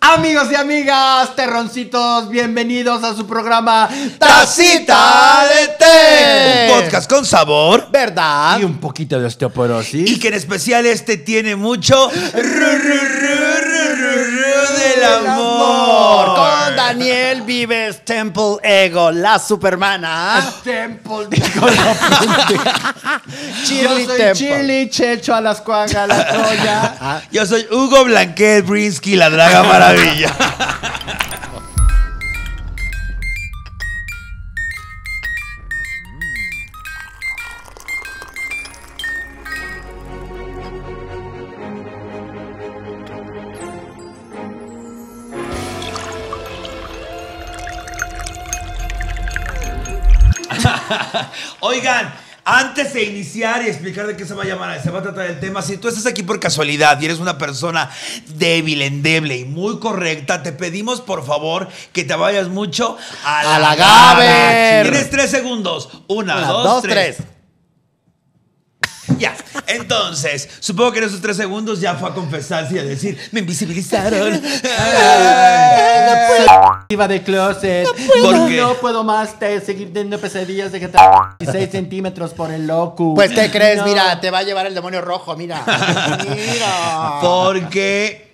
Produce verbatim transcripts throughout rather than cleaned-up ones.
Amigos y amigas, terroncitos, bienvenidos a su programa Tacita de Té. Un podcast con sabor, ¿verdad? Y un poquito de osteoporosis. Y que en especial este tiene mucho ru, ru, ru, ru, ru, ru del amor. Con Daniel Vives, Temple Ego, la supermana. Temple Ego, la Shirley Yo soy Temple. Shirley, Checho, a las cuangas, la Troya. Yo soy Hugo Blanquet Brinsky, la Draga Maravilla. Oigan, antes de iniciar y explicar de qué se va a llamar, se va a tratar el tema, si tú estás aquí por casualidad y eres una persona débil, endeble y muy correcta, te pedimos por favor que te vayas mucho a la, a la Gaber. Tienes tres segundos. Una, Una dos, dos, tres. tres. Ya, entonces, supongo que en esos tres segundos ya fue a confesarse y a decir, me invisibilizaron. Iba de closet. No puedo. ¿Por qué? No puedo más te seguir teniendo pesadillas de que te dieciséis centímetros por el locus. Pues, ¿qué crees? No. Mira, te va a llevar el demonio rojo, mira. Mira. Porque...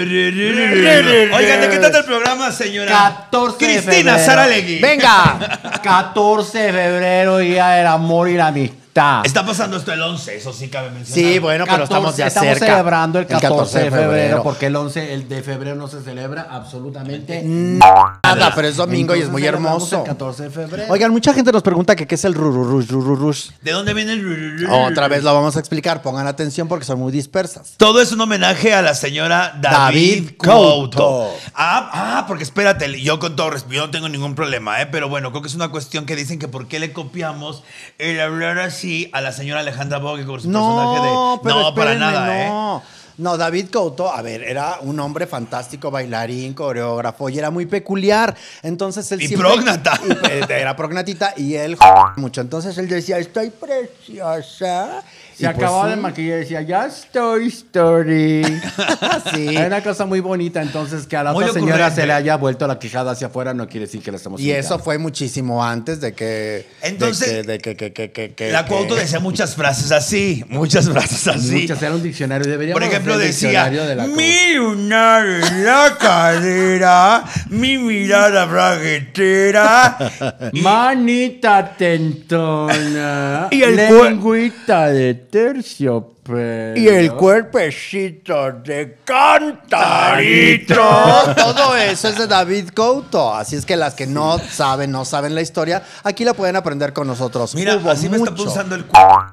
Oigan, ¿de qué trata el programa, señora? catorce Cristina de febrero. Saralegui. Venga. catorce de febrero, día del amor y la amistad. Está pasando esto el once, eso sí cabe mencionar. Sí, bueno, pero estamos ya estamos cerca. celebrando el catorce de febrero, porque el once el de febrero no se celebra absolutamente Nada, pero es domingo y es Entonces muy celebramos hermoso. el catorce de febrero. Oigan, mucha gente nos pregunta que qué es el rururush, rururush. ¿De dónde viene el...? Otra vez lo vamos a explicar, pongan atención porque son muy dispersas. Todo es un homenaje a la señora David, David Couto. Couto. Ah, ah, porque espérate, yo con todo respeto, yo no tengo ningún problema, ¿eh? Pero bueno, creo que es una cuestión que dicen que por qué le copiamos el hablar así a la señora Alejandra Bogue con su personaje de... No, pero no, para espérenme, nada, no. ¿eh? No, David Couto, a ver, era un hombre fantástico, bailarín, coreógrafo, y era muy peculiar. Entonces él Y siempre... prógnata. Y, era prognatita, y él mucho. Entonces él decía, estoy preciosa. Se Y acababa pues, de sí. maquillar y decía, ya estoy story. Sí. Era una cosa muy bonita, entonces que a la Muy otra señora ocurrente. se le haya vuelto la quijada hacia afuera no quiere decir que la estamos Y imitando. eso fue muchísimo antes de que... Entonces, de que, de que, que, que, que, La que- Couto decía muchas frases así, muchas frases así. Muchas, era un diccionario. Deberíamos Por ejemplo, hacer el decía, diccionario de la mi lunar en la cadera, mi mirada braguetera. y- Manita tentona. Y el lengüita de terciopelo. Y el cuerpecito de cantarito. Todo eso es de David Couto. Así es que las que no saben, no saben la historia, aquí la pueden aprender con nosotros. Mira, Hubo así me está mucho. pulsando el cu...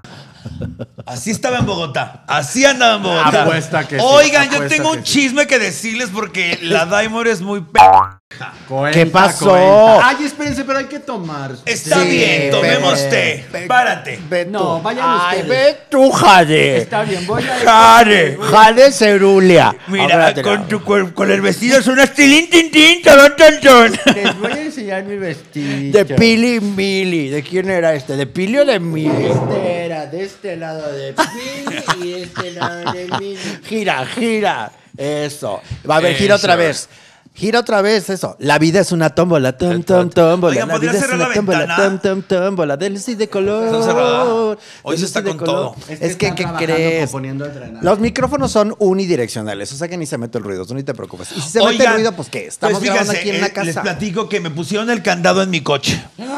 Así estaba en Bogotá. Así andaba en Bogotá. Apuesta que sí, Oigan, yo apuesta tengo que un sí. chisme que decirles porque la Daimor es muy p... Cuenta, ¿Qué pasó? cuenta. Ay, espérense, pero hay que tomar. Está Sí, bien, tomemos ve- té. ve- Párate. Ve tú. No, vayan Ay, ustedes. ve tú, Jade. Está bien, voy a... Jade. Jade Cerulia. Mira, Ábratela. con tu cuerpo, con el vestido es una tilín, tin, tin, talón, ton, ton. Les voy a enseñar mi vestido. De Pili Mili. ¿De quién era este? ¿De Pili o de Mili? Este era de este lado de Pili y de este lado de Mili. Gira, gira. Eso. Va a ver, gira Eso. otra vez. Gira otra vez, eso. La vida es una tómbola, tom, tom, tómbola. Oigan, La ¿podría vida es cerrar una la tómbola, ventana? tom, tom, tómbola. De luz y de color. Está cerrada. Hoy De se luz está y de con color. todo. Es Es que, están ¿qué trabajando crees? componiendo el drenaje. Los micrófonos son unidireccionales, o sea que ni se mete el ruido, tú ni te preocupes. Y si se mete Oigan, el ruido, pues ¿qué? Estamos pues grabando fíjense, aquí en una eh, Les casa. platico que me pusieron el candado en mi coche.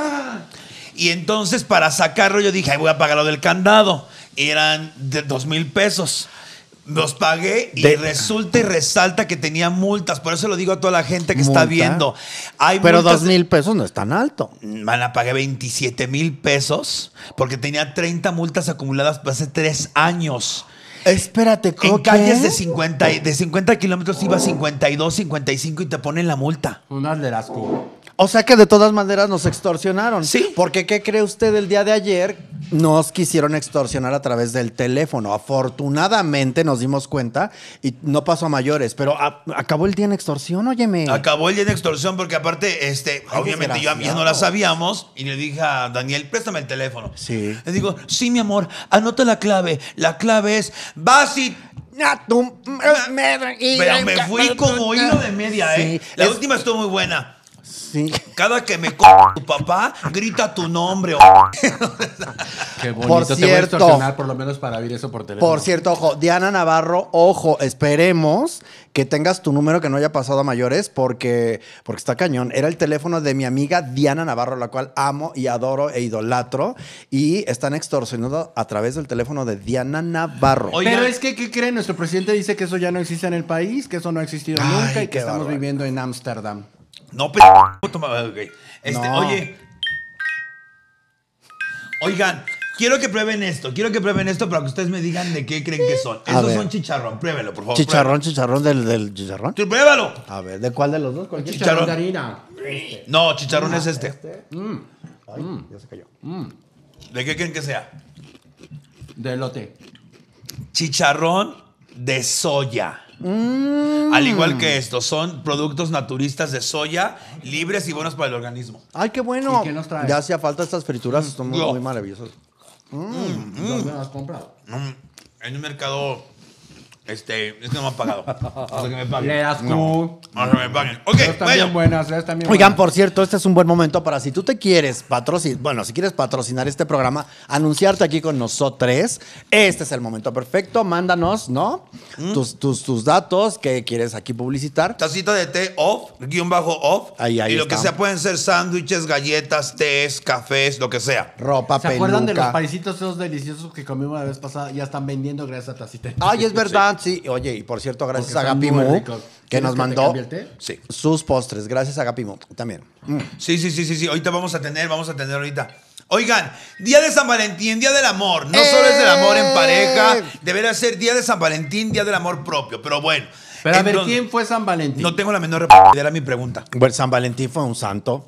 Y entonces para sacarlo yo dije, ay, voy a pagar lo del candado. Eran de dos mil pesos. Los pagué y De- resulta y resalta que tenía multas. Por eso lo digo a toda la gente que está ¿Multa? viendo. Hay Pero multas dos de- mil pesos no es tan alto. Man, la pagué veintisiete mil pesos porque tenía treinta multas acumuladas hace tres años. Espérate, ¿cómo En calles qué? de cincuenta, y- de cincuenta kilómetros iba a cincuenta y dos, cincuenta y cinco y te ponen la multa. Unas de las cu- O sea que de todas maneras nos extorsionaron. Sí. Porque, ¿qué cree usted el día de ayer? Nos quisieron extorsionar a través del teléfono. Afortunadamente nos dimos cuenta y no pasó a mayores. Pero a- acabó el día en extorsión, óyeme. Acabó el día de extorsión porque aparte, este, Ay, obviamente yo ya no la sabíamos y le dije a Daniel, préstame el teléfono. Sí. Le digo, sí, mi amor, anota la clave. La clave es, vas y Pero me fui como hilo de media, ¿eh? Sí, La es- última estuvo muy buena. Sí. Cada que me co tu papá, grita tu nombre. Qué bonito. Por Te voy a cierto. extorsionar por lo menos para ver eso por teléfono. Por cierto, ojo, Diana Navarro, ojo, esperemos que tengas tu número que no haya pasado a mayores porque, porque está cañón. Era el teléfono de mi amiga Diana Navarro, la cual amo y adoro e idolatro. Y están extorsionando a través del teléfono de Diana Navarro. Oye, Pero Oigan. es que, ¿qué creen? Nuestro presidente dice que eso ya no existe en el país, que eso no ha existido Ay, nunca y qué que estamos bárbaro. viviendo en Ámsterdam. No, pero. Toma, ok. Este, No. Oye. Oigan, quiero que prueben esto. Quiero que prueben esto para que ustedes me digan de qué creen que son. A Esos ver. son chicharrón. Pruébelo, por favor. Chicharrón, chicharrón del, del chicharrón. pruébelo. Sí, pruébalo. A ver, ¿de cuál de los dos? ¿Cuál Chicharrón. de harina. No, chicharrón es este. Ay, ya se cayó. ¿De qué creen que sea? De elote. Chicharrón de soya. Al igual que esto, son productos naturistas de soya, libres y buenos para el organismo. Ay, qué bueno. ¿Y qué nos trae? Ya hacía falta estas frituras, son muy, Yo. muy maravillosas. ¿Dónde lo has comprado? Mm, En un mercado, este, es que no me han pagado. Hasta que me paguen. Le das tú. Hasta que me paguen. Ok, Están bueno. bien buenas, eh, están bien Oigan, buenas. por cierto, este es un buen momento para si tú te quieres patrocinar, bueno, si quieres patrocinar este programa, anunciarte aquí con nosotros, este es el momento perfecto, mándanos, ¿no? ¿Mm? Tus, tus, tus datos que quieres aquí publicitar. Tacita de té off, guión bajo off. Ahí, ahí y lo está. que sea pueden ser sándwiches, galletas, tés, cafés, lo que sea. Ropa, ¿Se peluca. acuerdan de los paisitos esos deliciosos que comimos la vez pasada? Ya están vendiendo gracias a Tacita. Ay, es verdad, sí. Oye, y por cierto, gracias Porque a son Gapi muy Mu, ricos. que ¿Quieres nos que te mandó cambie el té? Sí. sus postres. Gracias a Gapi Mu también. Mm. Sí, sí, sí, sí, sí. Ahorita vamos a tener, vamos a tener ahorita. Oigan, Día de San Valentín, Día del Amor. No solo es del amor en pareja, debería ser Día de San Valentín, Día del Amor propio. Pero bueno. Pero a ver, entonces- ¿quién fue San Valentín? No tengo la menor idea, era mi pregunta. Bueno, San Valentín fue un santo.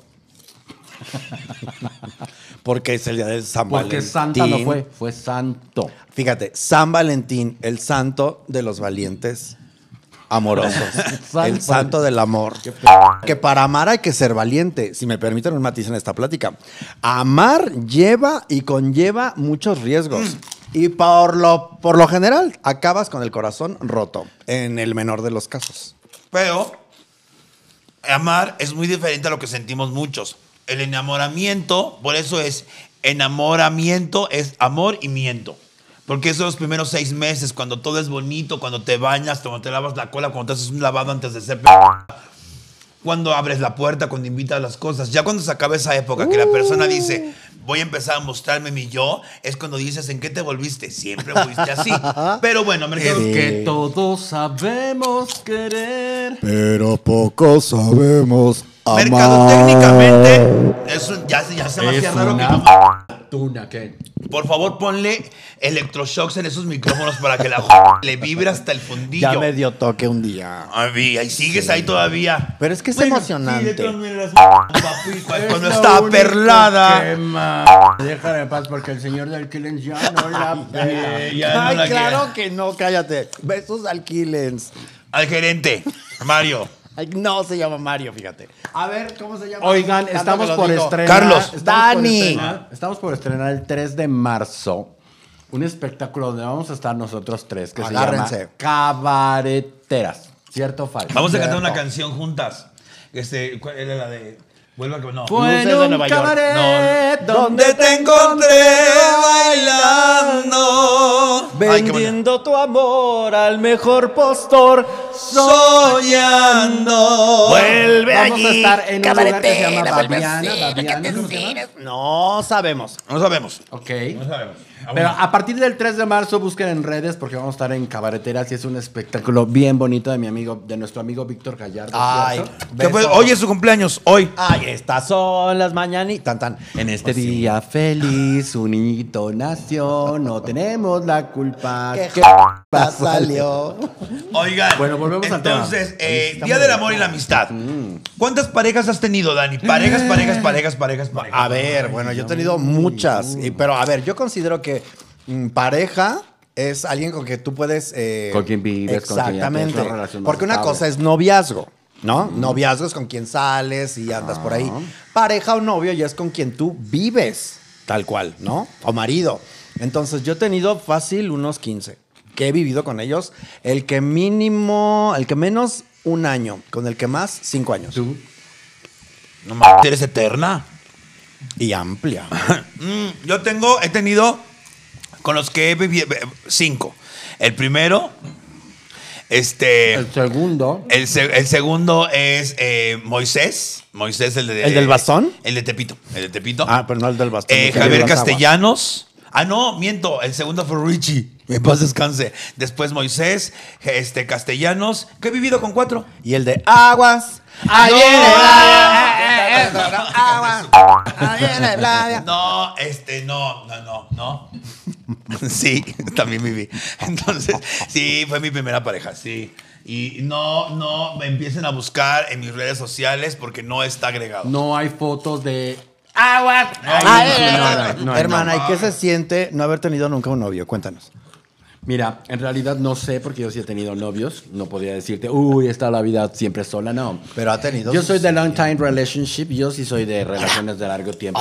Porque es el día de San Porque Valentín. Santa no fue, fue santo. Fíjate, San Valentín, el santo de los valientes amorosos. El santo del amor. Que para amar hay que ser valiente. Si me permiten un matiz en esta plática. Amar lleva y conlleva muchos riesgos. Y por lo, por lo general, acabas con el corazón roto. En el menor de los casos. Pero amar es muy diferente a lo que sentimos muchos. El enamoramiento, por eso es enamoramiento, es amor y miento. Porque esos son los primeros seis meses, cuando todo es bonito, cuando te bañas, cuando te lavas la cola, cuando te haces un lavado antes de ser p cuando abres la puerta, cuando invitas las cosas. Ya cuando se acaba esa época que la persona dice, voy a empezar a mostrarme mi yo, es cuando dices, ¿en qué te volviste? Siempre fuiste así. Pero bueno, mercado. Es que todos sabemos querer. Pero poco sabemos amar. Mercadotécnicamente, es un- ya, ya se me hacía Es raro que una no. tuna, ¿qué? Por favor, ponle electroshocks en esos micrófonos para que la le vibre hasta el fundillo. Ya me dio toque un día. Ay, ahí sigues ahí todavía. Pero es que es Bueno, emocionante. sí, de todas maneras, papi, cuando está perlada. Déjala en paz porque el señor del Killens ya no la pela. Eh, ya no Ay, la claro quiere. que no, cállate. Besos al Killens. Al gerente, Mario. Ay, no se llama Mario, fíjate. A ver, ¿cómo se llama? Oigan, Tanto estamos que lo por digo. estrenar. Carlos. estamos Dani. Por estrenar, estamos por estrenar el tres de marzo un espectáculo donde vamos a estar nosotros tres que Agárrense. se llama Cabareteras. ¿Cierto o falso? Vamos a cantar Cierto. una canción juntas. Este, ¿cuál era la de? Vuelva a que no. Fue Luces en de un Nueva York. cabaret No, donde te encontré bailando. Ay, qué bonito. Vendiendo tu amor al mejor postor. Soñando. Vuelve Vamos allí. a estar en un lugar que se llama cabaretera, vuelve a Babiana. ser, Babiana, ¿cómo se llama? No sabemos. No sabemos. Ok. No sabemos. Pero a partir del tres de marzo busquen en redes porque vamos a estar en Cabareteras y es un espectáculo bien bonito de mi amigo, de nuestro amigo Víctor Gallardo. Ay, ¿cierto? ¿Qué fue? beso. Hoy es su cumpleaños, hoy. Ay, estas son las mañanitas. Tan, tan. En este día feliz un niñito nació, no tenemos la culpa. ¿Qué que p- salió? Oigan, Bueno, volvemos al tema. entonces, eh, Está Día muy del bien. Amor y la Amistad. ¿Cuántas parejas has tenido, Dani? Parejas, parejas, parejas, parejas, parejas. A ver, bueno, yo he tenido muchas. y- Pero a ver, yo considero que mm, pareja es alguien con que tú puedes. eh, Con quien vives, con quien ya Exactamente. tienes una relación más Porque una estable. cosa es noviazgo, ¿no? Noviazgo es con quien sales y andas por ahí. Pareja o novio ya es con quien tú vives, tal cual, ¿no? O marido. Entonces, yo he tenido fácil unos quince. que he vivido con ellos, el que mínimo, el que menos un año, con el que más cinco años. ¿Tú? No mames, eres eterna. Y amplia. Mm, yo tengo, he tenido con los que he vivido cinco. El primero, este. El segundo. El, se- el segundo es eh, Moisés. Moisés, el de. ¿El del bastón? El de Tepito. El de Tepito. Ah, pero no el del bastón. Eh, el de Javier las aguas. Castellanos. Ah, no, miento. El segundo fue Richie. En paz descanse. Después Moisés, este, Castellanos. Que he vivido con cuatro. Y el de aguas. Ahí No. viene Vladia. Aguas. Ahí viene Vladia. No, este, no, no, no, no. Sí, también viví. Entonces, sí, fue mi primera pareja, sí. Y no, no me empiecen a buscar en mis redes sociales porque no está agregado. No hay fotos de agua. Ay, no, no, no, Hermana, no. ¿y qué se siente no haber tenido nunca un novio? Cuéntanos. Mira, en realidad no sé porque yo sí he tenido novios. No podría decirte, uy, está la vida siempre sola. No. Pero ha tenido. Yo sus- soy de long time relationship. Yo sí soy de relaciones de largo tiempo.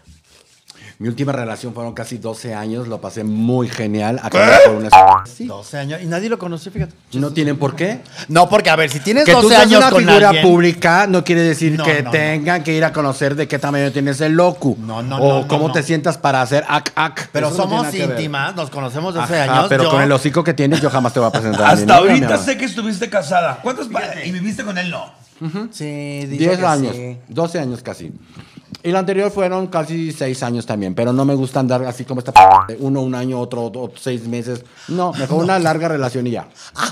Mi última relación fueron casi doce años. Lo pasé muy genial. Acabé por una... Sí. doce años. Y nadie lo conoció, fíjate. No tienen por qué. No, porque a ver, si tienes Que tú doce seas años una con figura alguien, pública no quiere decir No, que no, tengan que ir a conocer de qué tamaño tienes el locu. No, no, o no, no, cómo no. te sientas para hacer ac ac. pero Eso no tiene somos nada que ver. íntimas, nos conocemos desde Ajá, años. pero yo- con el hocico que tienes yo jamás te voy a presentar a mi Hasta novia, mi ahorita amor. sé que estuviste casada. ¿Cuántos pa- y viviste con él? No. Sí, dice diez que años, sí. doce años casi. Y la anterior fueron casi seis años también, pero no me gusta andar así como esta p- de uno un año, otro, otro seis meses. No, mejor una larga relación y ya.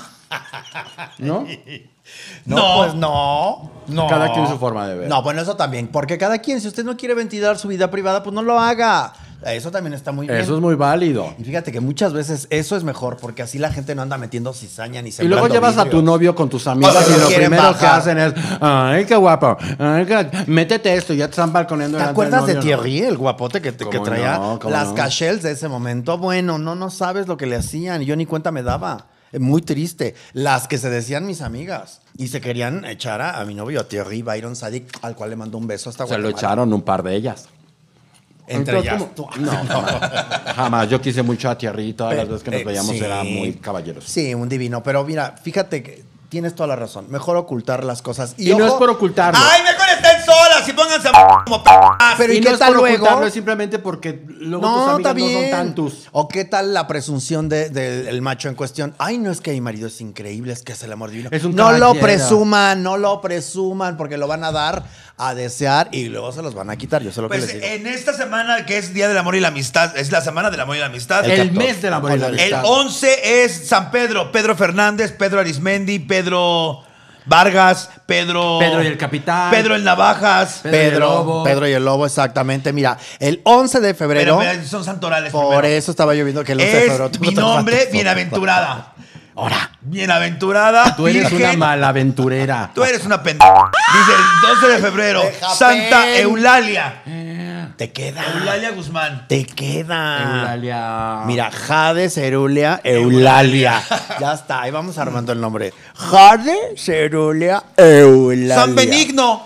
¿No? No, No. pues no. No. Cada quien su forma de ver. No, bueno, eso también. Porque cada quien, si usted no quiere ventilar su vida privada, pues no lo haga. Eso también está muy bien. Eso es muy válido. Y fíjate que muchas veces eso es mejor porque así la gente no anda metiendo cizaña ni Y luego sembrando llevas a tu vidrios. novio con tus amigas Porque y lo lo quieren primero que bajar. hacen es, ay, qué guapo, ay, qué... métete esto, ya te están balconeando. ¿Te delante acuerdas de del novio, ¿no? Thierry, el guapote que, te- que ¿Cómo traía no? ¿Cómo las no? cachels de ese momento? Bueno, no, no sabes lo que le hacían y yo ni cuenta me daba. Eh, Muy triste. Las que se decían mis amigas y se querían echar a, a mi novio, a Thierry Byron Sadik, al cual le mandó un beso hasta Se lo Guatemala. echaron un par de ellas. Entre Entonces, ellas. ¿cómo? No, jamás. Jamás. Yo quise mucho a Thierry y todas las Pero, veces que nos eh, veíamos sí. era muy caballeros. Sí, un divino. Pero mira, fíjate que tienes toda la razón. Mejor ocultar las cosas. Y, no ojo, es por ocultarlo. ¡Ay, mejor estén solas y pónganse a como p***! Pero ¿y y qué no es tal por luego? ocultarlo, es simplemente porque luego tus No, amigas está bien. no son tantos. ¿O qué tal la presunción del de, del macho en cuestión? Ay, no es que mi marido es increíble, es que es el amor divino. Es un no lo caballero. presuman, no lo presuman, porque lo van a dar a desear y luego se los van a quitar. Yo sé lo Pues que les digo. en esta semana que es Día del Amor y la Amistad, es la semana del amor y la amistad. El, catorce. mes de la amor y la El El amistad. once es San Pedro, Pedro Fernández, Pedro Arismendi, Pedro Vargas, Pedro... Pedro y el Capitán. Pedro el Navajas. Pedro y el Pedro, Lobo. Pedro y el Lobo, exactamente. Mira, el once de febrero, Pero, pero son santorales por primero. eso estaba yo viendo que el once de febrero. Es tú mi no te nombre, faltas. bienaventurada. Ahora, bienaventurada, Tú eres virgen. una malaventurera. Tú eres una pendeja. Dice el doce de febrero, Deja Santa pen. Eulalia. Te queda. Eulalia Guzmán. Te queda. Eulalia. Mira, Jade, Cerulia, Eulalia. Ya está, ahí vamos armando el nombre. Jade, Cerulia, Eulalia. San Benigno.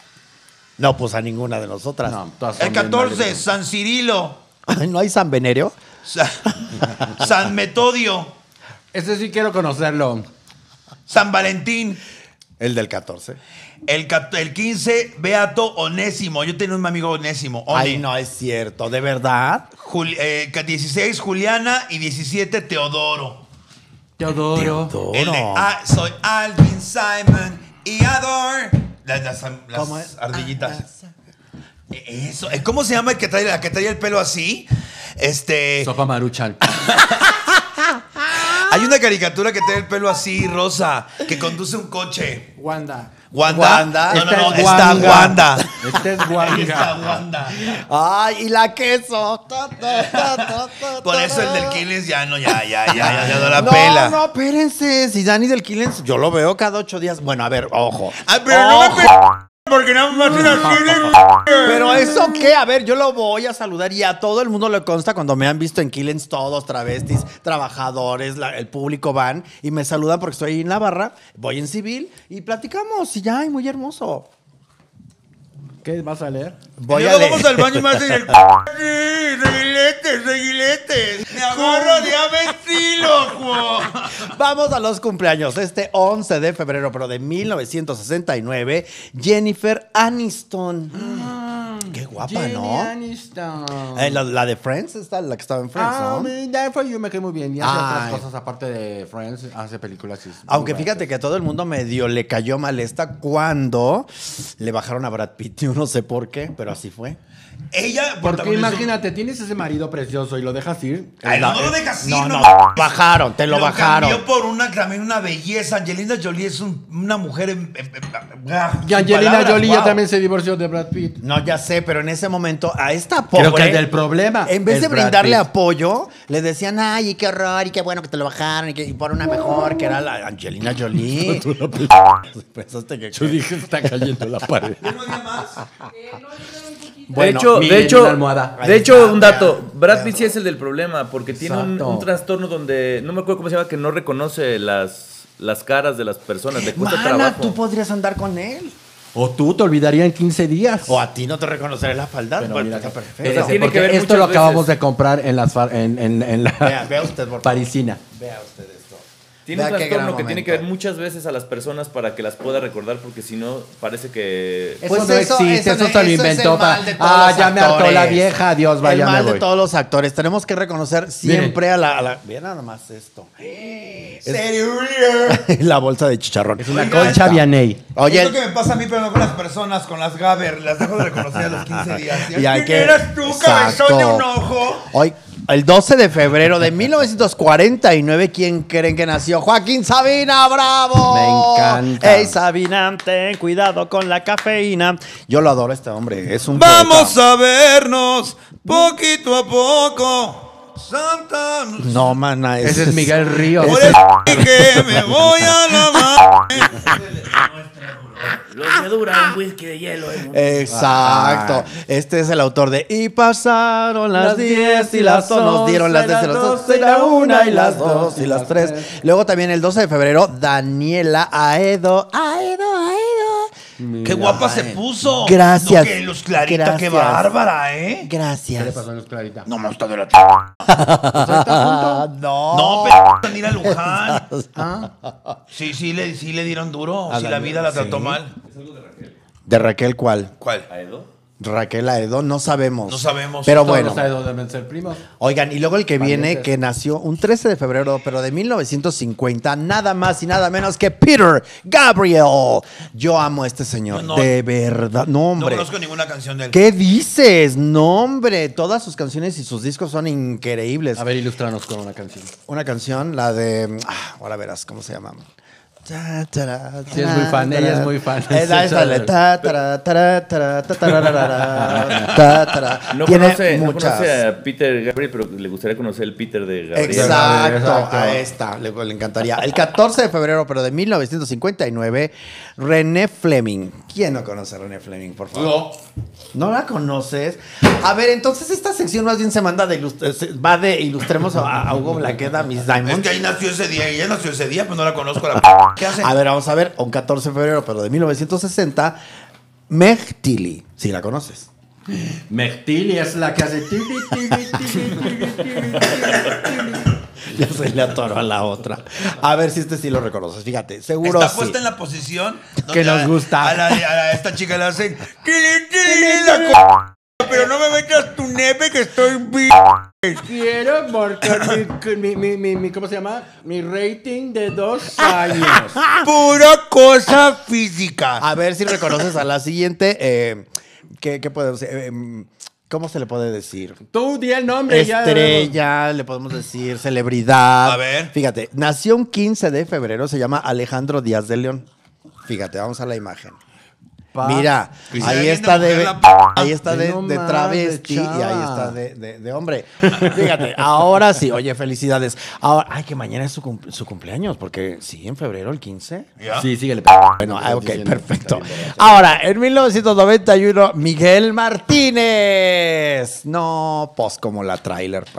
No, pues a ninguna de nosotras. No, todas son El bien catorce, valientes. San Cirilo. Ay, ¿no hay San Venerio? Sa- San Metodio. Ese sí quiero conocerlo. San Valentín. El del catorce. El, cat- el quince, Beato Onésimo. Yo tenía un amigo Onésimo. One. Ay, no es cierto, ¿de verdad? Juli- eh, dieciséis, Juliana. Y diecisiete, Teodoro. Teodoro. Teodoro. El de, ah, soy Alvin, Simon y Ador. Las, las- las ¿Cómo es? ardillitas. Eso. eh, ¿Cómo se llama el que trae, la que trae el pelo así? Este. Sopa Maruchan. Hay una caricatura que trae el pelo así, rosa, que conduce un coche. Wanda. ¿Wanda? Wanda. No, no, Esta no, es está Wanga. Wanda. Este es Ahí está Wanda. Wanda. Ay, y la queso. Ta, ta, ta, ta, ta, Por eso el del ta. Killens ya no, ya, ya, ya, ya, ya no la no, pela. no, espérense. Si Dani del Killens, yo lo veo cada ocho días. Bueno, a ver, ojo. Ah, pero no me Ojo. pe... porque nada más una Killens. Pero eso qué, a ver, yo lo voy a saludar y a todo el mundo le consta cuando me han visto en Killens, todos travestis, trabajadores, la- el público van y me saludan porque estoy ahí en la barra, voy en civil y platicamos y ya, y muy hermoso. ¿Qué vas a leer? Voy a leer. Vamos al baño y me hacen el... ¡Sí! ¡Reguiletes, reguiletes! ¡Me agarro de avecílocuo! Vamos a los cumpleaños. Este once de febrero, pero de mil novecientos sesenta y nueve, Jennifer Aniston. Mm, qué guapa, Jenny ¿no? Aniston. Eh, la, la de Friends, está la que estaba en Friends, Ah, ¿no? me, that for you me quedé muy bien. Y hace Ay. otras cosas aparte de Friends, hace películas. Y Aunque fíjate que a todo el mundo medio le cayó mal esta cuando le bajaron a Brad Pitt. Yo no sé por qué, pero así fue. Ella... Porque imagínate, tienes ese marido precioso y lo dejas ir. Ay, La- no, no lo dejas ir, No, no. no, bajaron, te lo, bajaron. Cambió por una, también una belleza. Angelina Jolie es un- una mujer... En, en- en- ah, Y Angelina palabras, Jolie wow. ya también se divorció de Brad Pitt. No, ya sé, pero en ese momento a esta pobre... Creo que el del problema En vez es de Brad brindarle Pitt. apoyo, le decían, ay, y qué horror, y qué bueno que te lo bajaron, y, que, y por una mejor, que era la Angelina Jolie. Pensaste que... Yo dije, está cayendo la pared. ¿No había más? Bueno, de hecho, miren, de hecho, una almohada. de Ahí hecho está, un dato. vean, Brad vean. Pitt sí es el del problema porque tiene un, Exacto. un trastorno donde no me acuerdo cómo se llama, que no reconoce las, las caras de las personas. Le cuesta Mana, trabajo. tú podrías andar con él. O tú te olvidaría en quince días. O a ti no te reconoceré la falda. Pero Bueno, mira, está que- perfecto. O sea, Eh, tiene porque que ver esto lo muchas acabamos veces. de comprar en, las, far- en, en, en la Vea, vea usted, por favor. parisina. Vea usted esto. Tiene un Vea qué trastorno gran que tiene momento. que ver muchas veces a las personas para que las pueda recordar porque si no parece que... Eso Pues no eso- existe, eso eso, no- se lo eso es inventó el para... mal de todos Ah, los ya me hartó actores. la vieja, adiós, vaya, El me mal de voy. todos los actores. Tenemos que reconocer siempre a la, a la... Mira nada más esto. La bolsa de chicharrón. Es una Oiga, concha esta. Vianey. Oye, es lo que me pasa a mí, pero no con las personas, con las Gaber. Las dejo de reconocer a los quince días. Y hay ¿Quién que- eras tú, Exacto. cabezón de un ojo? hoy, el doce de febrero de mil novecientos cuarenta y nueve, ¿quién creen que nació? Joaquín Sabina, bravo. Me encanta. Ey, Sabina, ten cuidado con la cafeína. Yo lo adoro este hombre, es un Vamos poeta. a vernos poquito a poco. Santa. No, mana, Ese es Miguel Ríos. Por eso dije, me voy a la madre. Lo que dura un whisky de hielo. Exacto. Este es el autor de Y pasaron las diez y las dos. Nos dieron las diez y las doce y la una y las dos y las tres. Luego también el doce de febrero, Daniela Aedo. Aedo, Aedo. Qué guapa se puso. Gracias. No, que Luz Clarita, Gracias. qué bárbara, ¿eh? Gracias. ¿Qué le pasó a Luz Clarita? No me gusta de la ch... Ah, no. No, pero Daniela Luján. Ah, Sí, sí le, sí le dieron duro. A Si la Daniela, vida la trató sí. mal. ¿De Raquel cuál? ¿Cuál? Raquel Aedo, no sabemos. No sabemos. Pero todos bueno. los Aedo deben ser primos. Oigan, y luego el que viene, Valientes. que nació un trece de febrero, pero de mil novecientos cincuenta, nada más y nada menos que Peter Gabriel. Yo amo a este señor, No, no. de verdad. No, No hombre. conozco ninguna canción de él. ¿Qué dices? No, hombre. Todas sus canciones y sus discos son increíbles. A ver, ilústranos con una canción. Una canción, la de... ah, ahora verás cómo se llama. Ta, tara, Sí, es muy fan, tara, ella es muy fan. Esa es la de ta, tara, tara, tara, ta, tararara, ta, tara. No Tiene conoce, no muchas. conoce a Peter Gabriel, pero le gustaría conocer el Peter de Gabriel. Exacto, Exacto. a esta le, le encantaría. El catorce de febrero, pero de mil novecientos cincuenta y nueve, René Fleming. ¿Quién no conoce a René Fleming, por favor? No. ¿No la conoces? A ver, entonces esta sección más bien se manda de ilust- se- va de ilustremos a, a Hugo Blanqueda, Miss Es Diamond. que ahí nació ese día. Ella nació ese día, pero no la conozco. La p... ¿Qué hace? A ver, vamos a ver, un catorce de febrero, pero de mil novecientos sesenta, Meg Tilly. Si la conoces. Mechtilli es la que hace... tibi, tibi, tibi, tibi, tibi, tibi. Ya se le atoró a la otra. A ver si este sí lo reconoces. Fíjate, seguro Está sí. puesta en la posición Que donde nos a- gusta. A, la, a la- esta chica le hacen "Kili, kili, la c-". Pero no me metas tu nepe que estoy bien. Quiero marcar mi, mi, mi, mi, mi- ¿cómo se llama? Mi rating de dos años. Pura cosa física. A ver si reconoces a la siguiente. eh, ¿qué, qué podemos decir? Eh, em, ¿Cómo se le puede decir? Tú di el nombre ya. Estrella, le podemos decir celebridad. A ver. Fíjate, nació un quince de febrero, se llama Alejandro Díaz de León. Fíjate, vamos a la imagen. Pa- Mira, Y se ahí ve bien está de de, mujer la p- ahí está de, Ve nomás, de travesti de y ahí chava. está de, de- de hombre. Fíjate, ahora sí, oye, felicidades. Ahora, ay, que mañana es su, cum- su cumpleaños, porque sí, en febrero, el quince. ¿Ya? Sí, síguele. Bueno, ah, ok, perfecto. Ahora, en mil novecientos noventa y uno, Miguel Martínez. No, pues como la trailer, padre.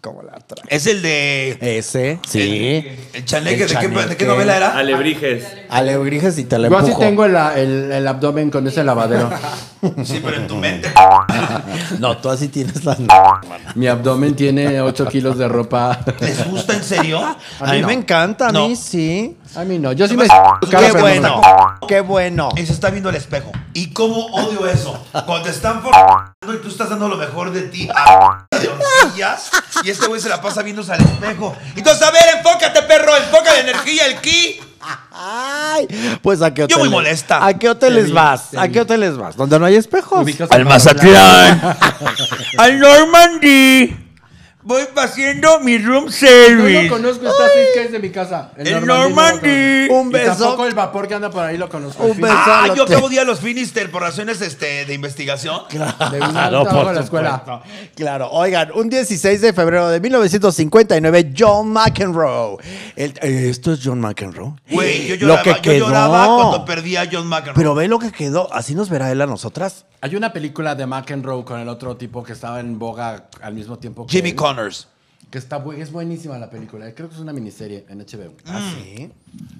cómo la trae. Es el de... Ese, sí. El, el chaneque, El ¿de, qué, ¿de qué chaneque. novela era? Alebrijes. Alebrijes y te la Yo así empujo. tengo el, el, el abdomen con ese lavadero. Sí, pero en tu mente. No, tú así tienes las... Mi abdomen tiene ocho kilos de ropa. ¿Les gusta en serio? A mí no. me encanta, a No. mí sí. A mí no. Yo sí me... Qué Qué pero no bueno, me- qué bueno. Y se está viendo el espejo. ¿Y cómo odio eso? Cuando te están formando y tú estás dando lo mejor de ti a de horquillas y este güey se la pasa viéndose al espejo. Entonces, a ver, enfócate, perro, enfoca la energía, el ki. Ay, pues a qué Yo hoteles. muy molesta. ¿A qué hoteles Te vi, vas? te ¿A vi. qué hoteles vas? Donde no hay espejos. Ubicas Al a Mazatlán. Al Normandy. Voy haciendo mi room No service. lo conozco, está así que es de mi casa. El Normandy. Un Y beso. tampoco el vapor que anda por ahí lo conozco. Un Sí. beso. Ah, al yo hotel. acabo de ir a los Finister por razones este, de investigación. De una Claro, alta por de la escuela. supuesto. Claro, oigan, un dieciséis de febrero de mil novecientos cincuenta y nueve, John McEnroe. El- eh, ¿Esto es John McEnroe? Güey, yo Lo lloraba, que yo quedó. lloraba cuando perdí a John McEnroe. Pero ve lo que quedó. Así nos verá él a nosotras. Hay una película de McEnroe con el otro tipo que estaba en boga al mismo tiempo que Jimmy él, Connors. que está bu- es buenísima la película. Creo que es una miniserie en H B O. ¿Ah, sí?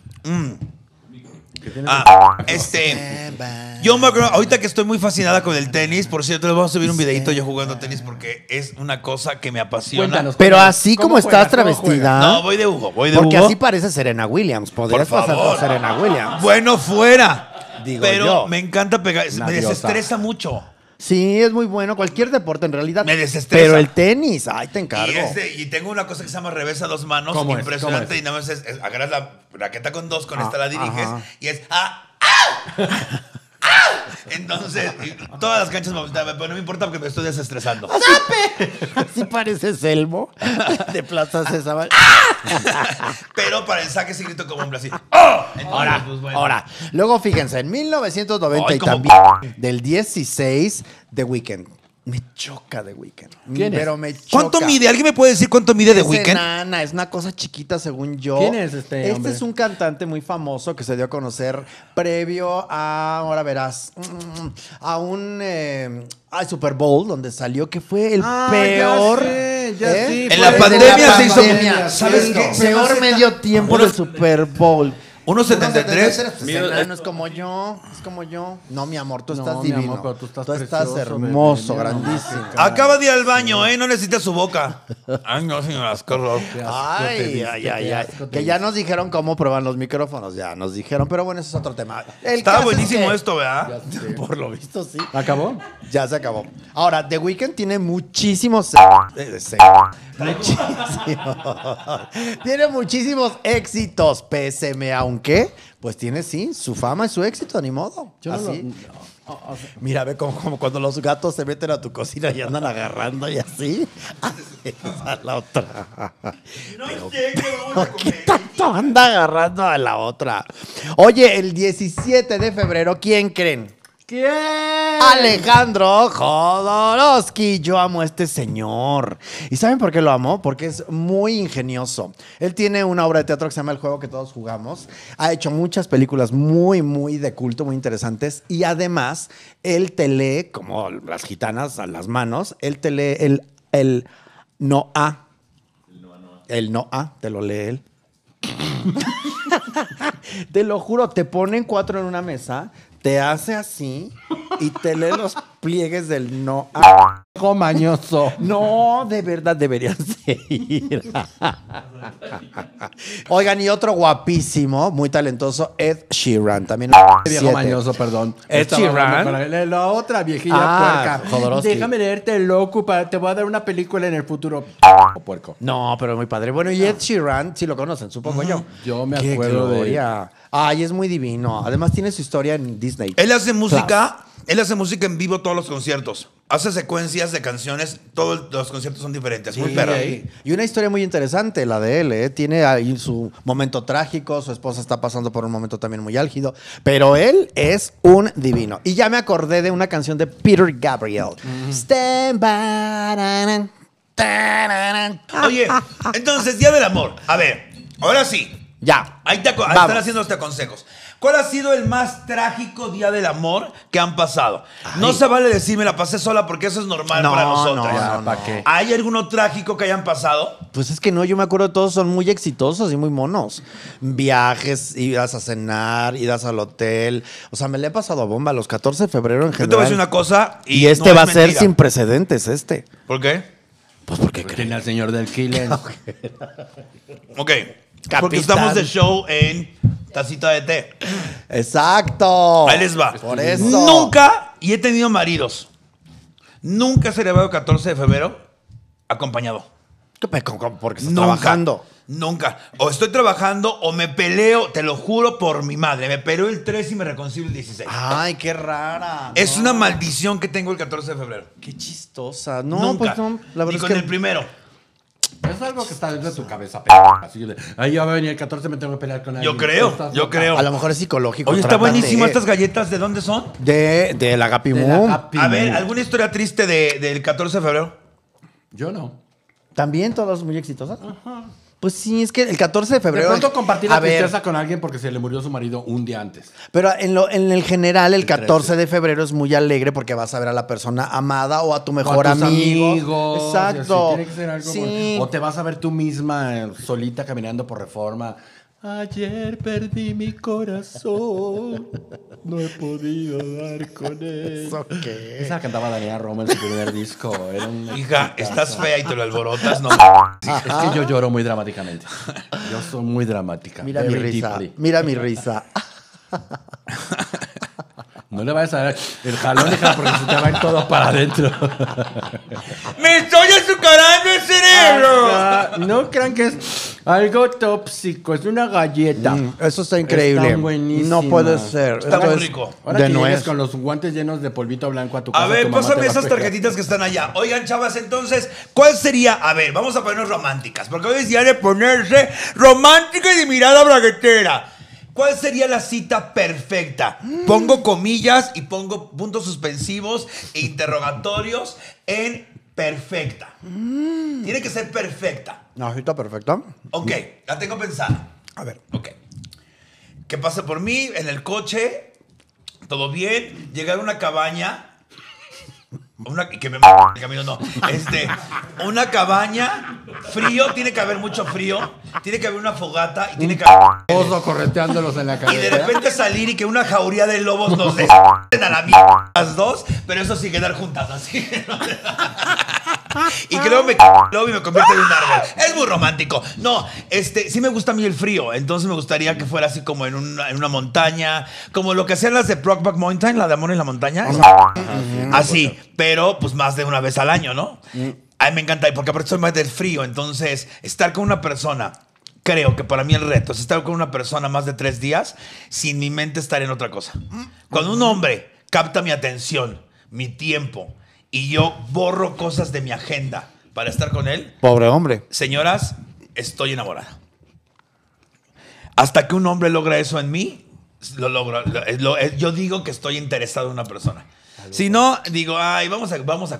Que tiene- Ah, este. John McEnroe, ahorita que estoy muy fascinada con el tenis, por cierto, les vamos a subir un videito yo jugando tenis porque es una cosa que me apasiona. Cuéntanos. Pero cuéntanos, así ¿cómo como estás juegas? ¿Cómo travestida. No, voy de Hugo, voy de Porque Hugo. así parece Serena Williams. Podrías Por pasar favor. por Serena Williams. Bueno, fuera. Digo Pero yo. me encanta pegar. Una me diosa. desestresa mucho. Sí, es muy bueno. Cualquier deporte en realidad. Me desestresa. Pero el tenis, ay, te encargo. Y, este, y tengo una cosa que se llama revés a dos manos, ¿Cómo es? impresionante. ¿Cómo es? Y nada más es, es- agarras la raqueta con dos, con Ah, esta la diriges ajá. y es ¡ah! ¡ah! ¡ah! Entonces, y todas las canchas me voltean, pero no me importa porque me estoy desestresando. Así pareces Elmo de Plaza Sésamo. Pero para el saque sí grito como hombre así. ¡Oh! Entonces, Ahora, pues, bueno. ahora. Luego fíjense, en mil novecientos noventa Ay, y como también del dieciséis, The Weeknd. Me choca The Weeknd. ¿Quién es? Pero me choca. ¿Cuánto mide? ¿Alguien me puede decir cuánto mide The Es Weeknd? enana, es una cosa chiquita según yo. ¿Quién es este Este hombre? es un cantante muy famoso que se dio a conocer previo a, ahora verás, mm, a un eh, al Super Bowl donde salió que fue el Ah, peor. ya sé, ya ¿eh? sí, En fue la de pandemia se hizo- pandemia, ¿sabes cierto. qué? Se me Peor hace medio tan- tiempo Uno- del Super Bowl. uno setenta y tres. Pues, Mira, enano, es como yo, es como yo. No, mi amor, tú No, estás mi amor, divino. pero tú estás tú estás precioso, hermoso, bebé, mi amor. grandísimo. Acaba de ir al baño, ¿eh? No necesita su boca. Ay, no, señoras, qué horror. Qué asco te Ay, diste, ay, qué ay, ay. asco te Que ya diste. nos dijeron cómo prueban los micrófonos, ya nos dijeron, pero bueno, eso es otro tema. El Estaba caso es buenísimo que- esto, ¿verdad? Ya sé. Por lo visto, sí. ¿Acabó? Ya se acabó. Ahora, The Weeknd tiene muchísimos. eh, se- muchísimos. Tiene muchísimos éxitos, péseme, aunque, pues tiene sí, su fama y su éxito, ni modo. Yo no lo- Así. no, o- o sea, Mira, ve como, como cuando los gatos se meten a tu cocina y andan agarrando y así. Así es a la otra. No sé qué vamos a ¿Qué comer. tanto anda agarrando a la otra? Oye, el diecisiete de febrero, ¿quién creen? ¿Quién? Alejandro Jodorowsky. Yo amo a este señor. ¿Y saben por qué lo amo? Porque es muy ingenioso. Él tiene una obra de teatro que se llama El juego que todos jugamos. Ha hecho muchas películas muy, muy de culto, muy interesantes. Y además, él te lee, como las gitanas a las manos, él te lee el, el no a. El no a, te lo lee él. Te lo juro, te ponen cuatro en una mesa, te hace así y te lee los pliegues del no a. Hijo mañoso. No, de verdad deberían seguir. Oigan, y otro guapísimo, muy talentoso, Ed Sheeran. También. Viejo siete. mañoso, perdón. Ed Estaba Sheeran. hablando con la, la otra viejilla Ah, puerca. Jodorowsky. Déjame leerte loco, para, te voy a dar una película en el futuro. Puerco. No, pero muy padre. Bueno, y Ed Sheeran, sí lo conocen, supongo yo. Yo me Qué acuerdo de- gloria. Ay, es muy divino. Además tiene su historia en Disney. Él hace música, él hace música en vivo todos los conciertos. Hace secuencias de canciones, todos los conciertos son diferentes. Muy Sí, perro. y una historia muy interesante, la de él, ¿eh? Tiene ahí su momento trágico, su esposa está pasando por un momento también muy álgido, pero él es un divino. Y ya me acordé de una canción de Peter Gabriel. Stand by, tarán. Oye, entonces, Día del Amor. A ver, ahora sí. Ya. Ahí te aco- ahí Vamos. están haciendo los consejos. ¿Cuál ha sido el más trágico día del amor que han pasado? Ay. No se vale decir me la pasé sola porque eso es normal no, para nosotros. No, ya, no, ¿para no. qué? ¿Hay alguno trágico que hayan pasado? Pues es que no, yo me acuerdo todos son muy exitosos y muy monos. Viajes, idas a cenar, idas al hotel. O sea, me le he pasado a bomba los catorce de febrero en Yo general. te voy a decir una cosa y, Y este no va a es ser mentira. sin precedentes, este. ¿Por qué? Pues porque Porque tiene al señor del Killen. Ok. Porque Capitán. estamos de show en Tacita de Té. Exacto. Ahí les va. Por eso. Nunca, y he tenido maridos, nunca he celebrado catorce de febrero acompañado. Porque estás Nunca. trabajando. Nunca. O estoy trabajando o me peleo, te lo juro por mi madre. Me peleo el tres y me reconcilio el dieciséis. Ay, qué rara. Es no. una maldición que tengo el catorce de febrero. Qué chistosa. No, Nunca. pues no. La Ni verdad con es el que primero. Es algo que está dentro de tu cabeza, p***. Así de, ay, ya va a venir el catorce, me tengo que pelear con alguien. Yo creo, Estás yo loca. creo. a lo mejor es psicológico. Oye, está trátate. buenísimo. ¿Estas galletas de dónde son? De, de la Happy De la Moon. Happy A ver, Moon. ¿alguna historia triste de- del catorce de febrero? Yo no. ¿También todas muy exitosas? Pues sí, es que el catorce de De febrero. pronto compartir la a ver, tristeza con alguien porque se le murió su marido un día antes. pero en, lo, en el general, el El trece. catorce de febrero es muy alegre porque vas a ver a la persona amada o a tu mejor O a tus amigo. amigos, Exacto. y así, tiene que ser algo Sí. bueno. O te vas a ver tú misma eh, solita caminando por Reforma. Ayer perdí mi corazón. No he podido dar con él. ¿Eso qué? Esa la cantaba Daniela Romo en su primer disco. Era una Hija, chica. estás fea y te lo alborotas, ¿no? Es que yo lloro muy dramáticamente. Yo soy muy dramática. Mira mi Very risa. deeply. Mira mi risa. No le vayas a dar el jalón, hija, porque se te va a ir todo para adentro. ¡Me estoy azucarando el cerebro! Ajá. No crean que es algo tóxico, es una galleta. Mm, eso está increíble. Están buenísimas. No puede ser. Está Esto muy es rico. Ahora de que llegues nuez. con los guantes llenos de polvito blanco a tu casa. A ver, tu mamá te pásame va a esas pegar. tarjetitas que están allá. Oigan, chavas, entonces, ¿cuál sería? A ver, vamos a ponernos románticas, porque hoy es día de ponerse romántica y de mirada braguetera. ¿Cuál sería la cita perfecta? Pongo comillas y pongo puntos suspensivos e interrogatorios en perfecta. Tiene que ser perfecta. No, está perfecto. Ok, la tengo pensada. A ver, ok. Que pase por mí en el coche, todo bien, llegar a una cabaña. Una, que me m- el camino no. Este, una cabaña, frío, tiene que haber mucho frío, tiene que haber una fogata y tiene que haber. Oso correteándolos en la Y de carretera. repente salir y que una jauría de lobos nos des a la mierda las dos, pero eso sí quedar juntas así. Y que luego me lobo y me convierte en un árbol. Es muy romántico. No, este, sí me gusta a mí el frío, entonces me gustaría que fuera así como en una, en una montaña, como lo que hacían las de Brokeback Mountain, la de Amor en la montaña. Así, pero pues más de una vez al año, ¿no? A mí me encanta, porque aparte soy más del frío, entonces estar con una persona. Creo que para mí el reto es estar con una persona más de tres días sin mi mente estar en otra cosa. Cuando un hombre capta mi atención, mi tiempo, y yo borro cosas de mi agenda para estar con él, Pobre hombre. señoras, estoy enamorada. Hasta que un hombre logra eso en mí, lo logro. Lo- lo- yo digo que estoy interesado en una persona. Si no, digo, ay, vamos a... Vamos a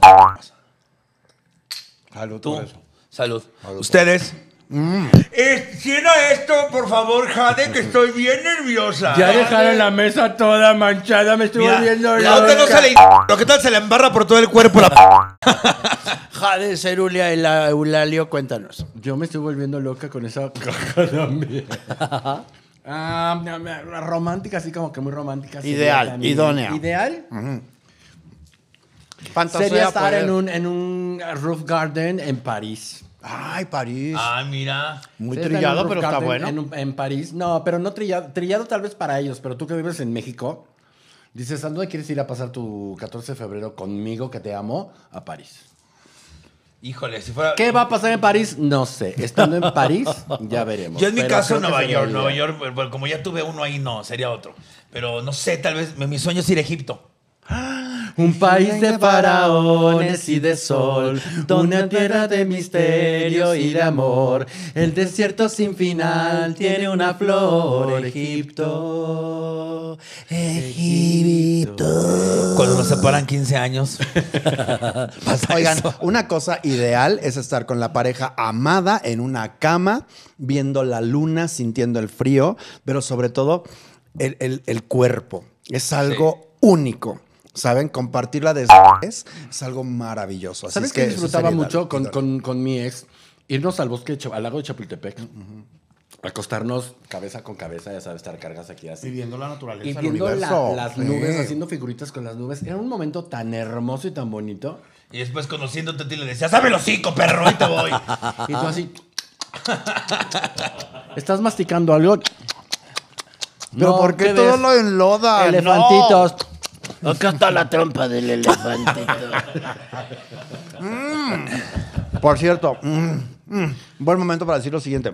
Salud, Tú. por eso. Salud. Ustedes... Eh, cierra esto, por favor, Jade, que estoy bien nerviosa. Ya dejaron la mesa toda manchada, me estoy Mira, volviendo la otra no loca. se le... Lo que tal se le embarra por todo el cuerpo la... Jade, Cerulia y la Eulalio, cuéntanos. Yo me estoy volviendo loca con esa caja también. Ah, no, no, romántica, así como que muy romántica. sería Ideal, también. idónea. Ideal. Fantasía Sería estar puede- en un, en un roof garden en París. Ay, París. Ah, mira. Muy Sí, estar en trillado, un pero roof está garden bueno. En, un- en París. No, pero no trillado. Trillado tal vez para ellos, pero tú que vives en México, dices, ¿a dónde quieres ir a pasar tu catorce de febrero conmigo, que te amo? A París. Híjole, si fuera... ¿Qué va a pasar en París? No sé. Estando en París, ya veremos. Yo en mi Pero caso, creo que Nueva sería York. la Nueva idea. York, bueno, bueno, como ya tuve uno ahí, no, sería otro. Pero no sé, tal vez mi sueño es ir a Egipto. Un país de faraones y de sol, una tierra de misterio y de amor. El desierto sin final tiene una flor, Egipto, Egipto. Cuando nos separan quince años. Pasa Oigan, eso. una cosa ideal es estar con la pareja amada en una cama, viendo la luna, sintiendo el frío, pero sobre todo el, el- el cuerpo. Es algo Sí. único. ¿Saben? Compartir la de es, es algo maravilloso. Así ¿Sabes es qué que eso disfrutaba sería mucho dar- con, dar- con- con mi ex? Irnos al bosque, de Cha- al lago de Chapultepec. Acostarnos cabeza con cabeza, ya sabes, estar cargas aquí así. Viviendo la naturaleza. Y el viendo la- universo. las Sí. nubes, haciendo figuritas con las nubes. Era un momento tan hermoso y tan bonito. Y después conociéndote, te le decías, ¡abre el hocico, perro! Ahí te voy. Y tú así... ¿Estás masticando algo? Pero No, ¿por qué ¿qué todo ves? lo enloda? Elefantitos. Acá está la trompa del elefantito. No. Por cierto, mm, mm, buen momento para decir lo siguiente.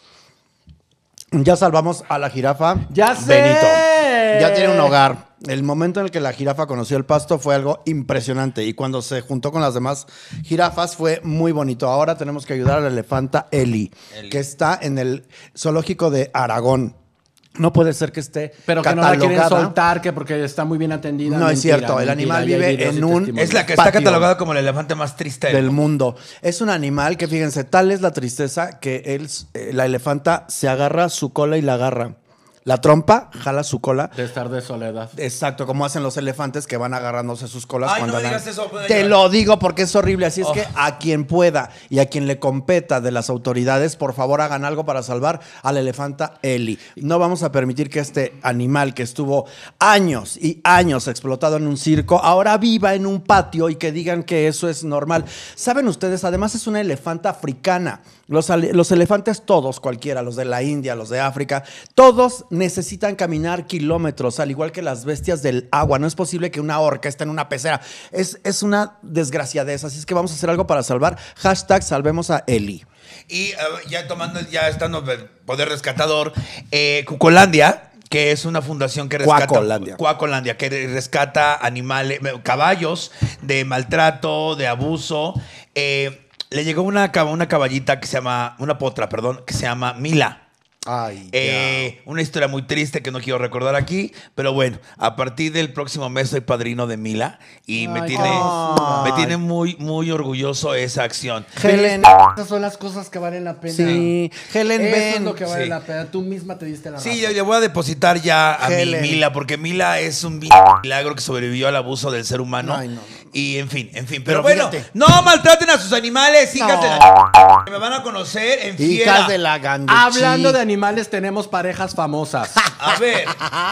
Ya salvamos a la jirafa. ¡Ya sé! Benito. Ya tiene un hogar. El momento en el que la jirafa conoció el pasto fue algo impresionante. Y cuando se juntó con las demás jirafas fue muy bonito. Ahora tenemos que ayudar a la elefanta Eli, Eli. que que está en el zoológico de Aragón. No puede ser que esté Pero que no la quieren catalogada. soltar, que porque está muy bien atendida. No es Mentira, cierto, el mentira, animal ya hay vive videos y en un- testimonios. Es la que está Patio. catalogada como el elefante más triste del del mundo. Es un animal que, fíjense, tal es la tristeza que él, eh, la elefanta se agarra su cola y la agarra. La trompa jala su cola. De estar de soledad. Exacto, como hacen los elefantes que van agarrándose sus colas Ay, cuando no me andan- digas eso, puede Te llorar. lo digo porque es horrible. Así es Oh. que a quien pueda y a quien le competa de las autoridades, por favor hagan algo para salvar a la elefanta Eli. No vamos a permitir que este animal que estuvo años y años explotado en un circo, ahora viva en un patio y que digan que eso es normal. ¿Saben ustedes? Además es una elefanta africana. Los, ale- los elefantes todos, cualquiera, los de la India, los de África, todos necesitan caminar kilómetros, al igual que las bestias del agua. No es posible que una orca esté en una pecera. Es, es una desgraciadez. Así es que vamos a hacer algo para salvar. Hashtag salvemos a Eli. Y eh, ya tomando, ya estando el poder rescatador, eh, Cucolandia, que es una fundación que rescata. Cuacolandia. Cuacolandia, que rescata animales, eh, caballos de maltrato, de abuso. Eh, le llegó una, cab- una caballita que se llama, una potra, perdón, que se llama Mila. Ay, Eh, una historia muy triste que no quiero recordar aquí, pero bueno, a partir del próximo mes soy padrino de Mila y me Ay, tiene, ay. me tiene muy, muy orgulloso esa acción. Helen. Esas son las cosas que valen la pena. Sí, Helen, Eso ven. es lo que vale Sí. la pena. Tú misma te diste la razón. Sí, le le voy a depositar ya a mi Helen. Mila, porque Mila es un milagro que sobrevivió al abuso del ser humano. Ay, no, no. Y en fin, en fin. Pero, Pero bueno, fíjate. no maltraten a sus animales, hijas No. de la que me van a conocer en fiera. Hijas de la ganduchi. Hablando de animales, tenemos parejas famosas. A ver.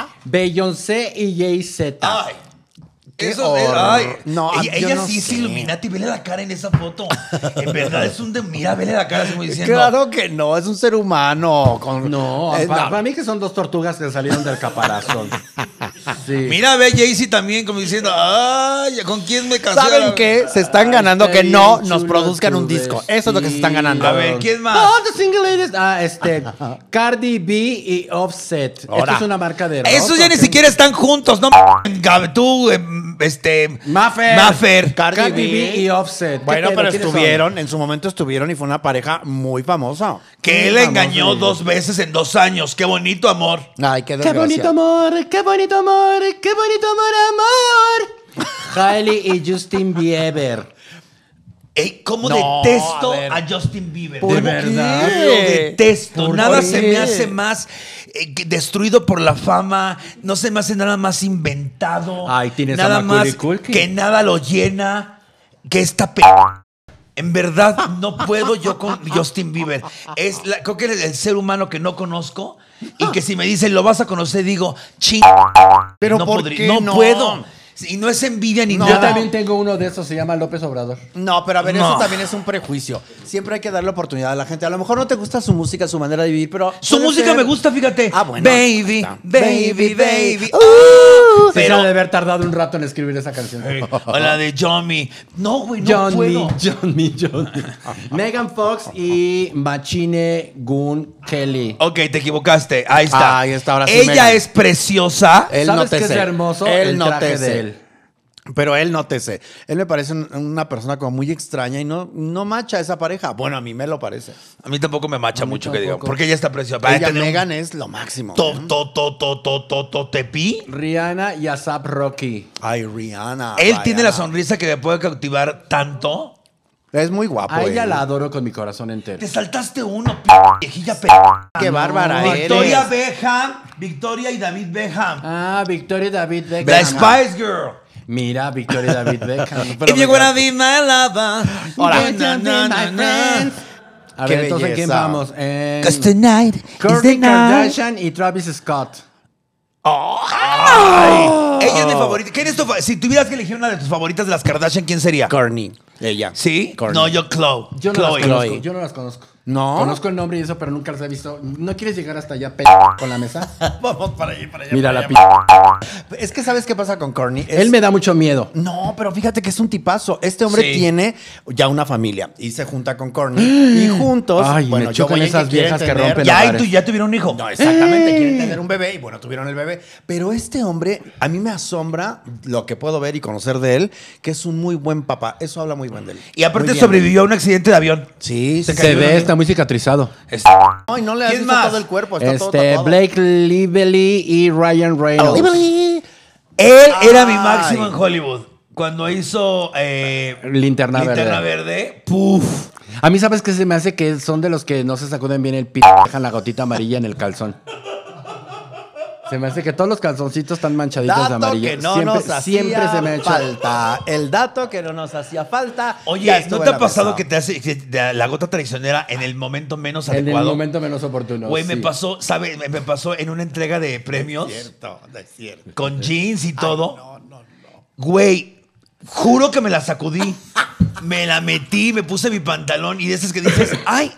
Beyoncé y Jay-Z. Ay. Qué Eso es, horror. ay. No, ella yo ella no sí es sé. Illuminati, vele la cara en esa foto. En verdad es un de, mira, vele la cara, así como diciendo. Claro que no, es un ser humano. Con, No, Eh, para, no. para mí que son dos tortugas que salieron del caparazón. Sí. Mira, ve Jay-Z también como diciendo, ay, ¿con quién me casé? ¿Saben qué? Se están Ay, ganando está que no bien nos chulo produzcan tu un disco. Eso es lo que se están ganando. A ver, ¿quién más? Oh, the single ladies. Ah, este. Cardi B y Offset. Esto Ahora. es una marca de rock. Esos ya ni ¿ok? siquiera están juntos, ¿no? Gab- Tú, eh, este. Maffer. Maffer. Cardi Cardi, B. B y Offset. ¿Qué Bueno, pedo? pero ¿Quiénes son? estuvieron, en su momento estuvieron y fue una pareja muy famosa. Que él Muy la engañó famoso, dos veces en dos años. Qué bonito amor. Ay, qué Qué desgracia. bonito amor, qué bonito amor, qué bonito amor, amor. Hailey y Justin Bieber. Ey, ¿cómo No, detesto a ver. a, Justin Bieber? ¿Por ¿De verdad? Lo detesto. ¿Por Nada qué? se me hace más eh, que destruido por la fama. No se me hace nada más inventado. Ay, tienes a nada Macaulay más Culkin. que nada lo llena. Que esta p. En verdad, no puedo yo con Justin Bieber. Es la- creo que es el ser humano que no conozco y que si me dicen lo vas a conocer, digo, ching. Pero no ¿por podría- qué no, no? puedo. Y no es envidia ni No. Yo nada. también tengo uno de esos, se llama López Obrador. No, pero a ver, No. eso también es un prejuicio. Siempre hay que darle oportunidad a la gente. A lo mejor no te gusta su música, su manera de vivir, pero. Su puede música ser- me gusta, fíjate. Ah, bueno. Baby, Está. baby, baby. Uh. Oh, Pero pero de haber tardado un rato en escribir esa canción. o la de John Me. No, güey, no John puedo. Me, John Me, John Me. Megan Fox y Machine Gun Kelly. Ok, te equivocaste. Ahí está. Ahí está, ahora sí, Ella Megan. es preciosa. Él ¿Sabes no te qué es sé. hermoso? Él El no traje te de sé. él. Pero él no te sé. Él me parece un- una persona como muy extraña y no, no macha a esa pareja. Bueno, a mí me lo parece. A mí tampoco me macha A mí mucho que diga. tampoco. Porque ella está preciosa. Va a Ella, tener un Megan, es lo máximo. To, to, to, to, to, to, to, tepi. Rihanna y A$AP Rocky. Ay, Rihanna. Él vaya. tiene la sonrisa que me puede cautivar tanto. Es muy guapo. A ella él. la adoro con mi corazón entero. Te saltaste uno, p viejilla p. Qué bárbara eres. Victoria Beckham, Victoria y David Beckham. Ah, Victoria David Beckham. La Spice Girl. Mira, Victoria David Beckham. Pero If you're me gonna be my lover. Ahora. Na, na, na, na. A Qué ver, entonces, ¿en quién belleza. vamos? En Cause tonight is the Kourtney night. Kardashian y Travis Scott. Ay, ella es mi favorita. ¿Quién es tu fa- si tuvieras que elegir una de tus favoritas de las Kardashian, ¿quién sería? Kourtney. Ella. ¿Sí? Kourtney. No, yo Chloe. Yo no Chloe. las conozco. Chloe. Yo no las conozco. ¿No? Conozco el nombre y eso, pero nunca las he visto. ¿No quieres llegar hasta allá, p con la mesa? Vamos para allá, para allá. Mira para la allá. p. Es que ¿sabes qué pasa con Kourtney? Es- Él me da mucho miedo. No, pero fíjate que es un tipazo. Este hombre Sí. tiene ya una familia y se junta con Kourtney y juntos. Ay, me bueno, yo chocan voy a esas quieren viejas que tener- rompen Ya, y hogares. tú ya tuvieron un hijo. No, exactamente, quieren tener un bebé y bueno, tuvieron el bebé. Pero este hombre, a mí me asombra lo que puedo ver y conocer de él, que es un muy buen papá. Eso habla muy bien de él. Y aparte Muy bien. sobrevivió a un accidente de avión. Sí, sí. Se sí. Se cayó ve, en- está muy cicatrizado. Es- No, y no le has ¿Quién visto más? todo el cuerpo, está todo Este, tatuado. Blake Lively y Ryan Reynolds. Él era mi Ay. máximo en Hollywood. Cuando hizo eh, Linterna Linterna Verde. Verde. Puf. A mí, ¿sabes qué se me hace? Que son de los que no se sacuden bien el p... dejan la gotita amarilla en el calzón. Se me hace que todos los calzoncitos están manchaditos de Dato amarillo. que no siempre, nos hacía siempre se me ha hecho... falta. El dato que no nos hacía falta. Oye, ya ¿no estuvo te en ha la pasado mesa. que te hace que te- la gota traicionera en el momento menos En el adecuado? momento menos oportuno. Güey, me sí. pasó, ¿sabes? Me, me pasó en una entrega de premios Cierto, no es cierto. con jeans y todo. No, no, no. Güey, juro que me la sacudí. Me la metí, me puse mi pantalón y de esas que dices, ¡ay!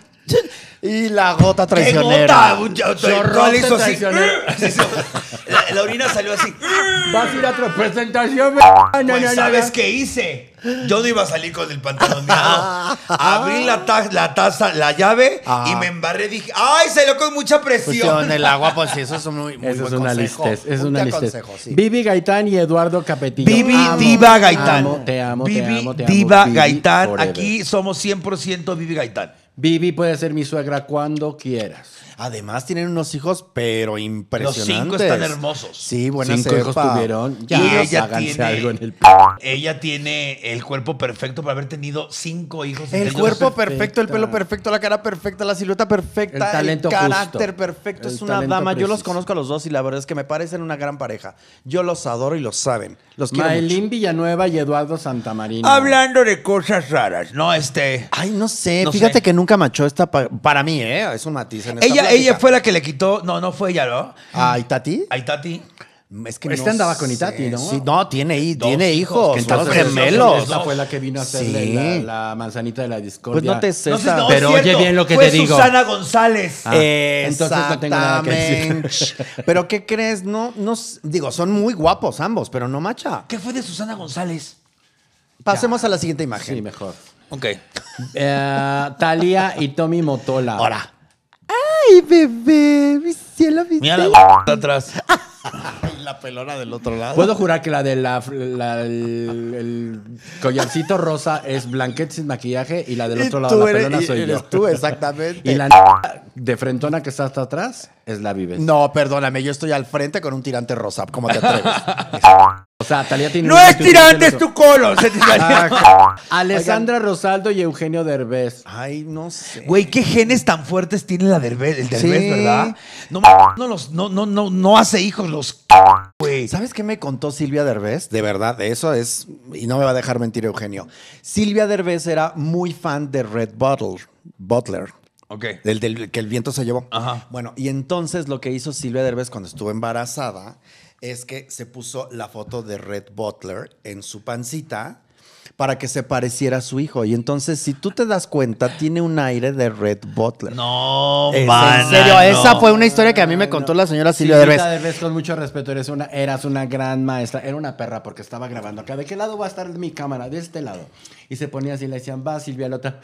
Y la gota ¡Qué traicionera. gota! Un- yo- Chorrote yo le hizo así. traicionero. Así se- La, la orina salió así. Vas a ir a otra presentación. No, Pues, no, no, ¿sabes no. qué hice? Yo no iba a salir con el pantalón meado. Abrí la, ta- la taza, la llave y me embarré. Dije, ¡ay! Salió con mucha presión. Fusión el agua, pues sí, eso es un muy, muy Eso es buen una consejo. listez. Es Un una te listez. aconsejo, sí. Vivi Gaitán y Eduardo Capetillo. Vivi Amo, Diva Gaitán. amo, te amo, te Vivi amo, te amo. Diva Vivi Gaitán. forever. Aquí somos cien por ciento Vivi Gaitán. Vivi puede ser mi suegra cuando quieras. Además tienen unos hijos, pero impresionantes. cinco están hermosos. Sí, buena Cinco hijos cepa. tuvieron. Ya, y ella háganse tiene, algo en el... ella tiene el cuerpo perfecto para haber tenido cinco hijos. entre El ellos. cuerpo perfecta. perfecto, el pelo perfecto, la cara perfecta, la silueta perfecta, El talento carácter justo. perfecto. El Es una talento dama. Yo los preciso. conozco a los dos y la verdad es que me parecen una gran pareja. Yo los adoro y los saben. Los quiero mucho. Maylin Villanueva y Eduardo Santamarino. Hablando de cosas raras, no este. Ay, no sé. No Fíjate sé. que nunca machó esta pa- para mí, ¿eh? Es un matiz en esta Ella, plática. ella fue la que le quitó. No, no fue ella, ¿no? ¿A Itati? A Itati. Es que Este no andaba con sé. Itati, ¿no? Sí, no, tiene, hi- Dos tiene hijos, hijos. que Dos entonces- gemelos. Esa fue la que vino a hacerle Sí. la, la manzanita de la discordia. Pues no te No, cesas. sé, no, Pero es oye cierto, bien lo que fue te digo. Susana González. Ah, entonces no tengo nada que decir. Exactamente. Pero ¿qué crees? No, no, s- digo, son muy guapos ambos, pero no macha. ¿Qué fue de Susana González? Pasemos a la siguiente imagen. Sí, mejor. Ok. Eh, Talia y Tommy Motola. Ahora. Ay, bebé, mi cielo, mi Mira la cielo. g- atrás. Ay, la pelona del otro lado. Puedo jurar que la de la, la- el, el collarcito rosa es Blanquet sin maquillaje y la del Y otro lado tú la eres- pelona y soy eres yo. tú, exactamente. Y la n- de frentona que está hasta atrás es la Vives. No, perdóname, yo estoy al frente con un tirante rosa. ¿Cómo te atreves? O sea, Talia tiene No un es multitud tirante, de es otro. tu colo. Se te salió. Ah, Alessandra Rosaldo y Eugenio Derbez. Ay, no sé. Güey, qué genes tan fuertes tiene la Derbez, el Derbez, Sí. ¿verdad? No, ma- no, los, no, no, no, no hace hijos los güey. ¿Sabes qué me contó Silvia Derbez? De verdad, eso es, y no me va a dejar mentir Eugenio. Silvia Derbez era muy fan de Red Butler, Butler, Ok. del, del que el viento se llevó. Ajá. Bueno, y entonces lo que hizo Silvia Derbez cuando estuvo embarazada es que se puso la foto de Red Butler en su pancita para que se pareciera a su hijo. Y entonces, si tú te das cuenta, tiene un aire de Red Butler. No, Es- mana, en serio, no. esa fue una historia que a mí me contó la señora Silvia Derbez. Silvita Derbez, con mucho respeto, eres una, eras una gran maestra. Era una perra porque estaba grabando acá. ¿De qué lado va a estar mi cámara? De este lado. Y se ponía así, le decían, va Silvia, la otra.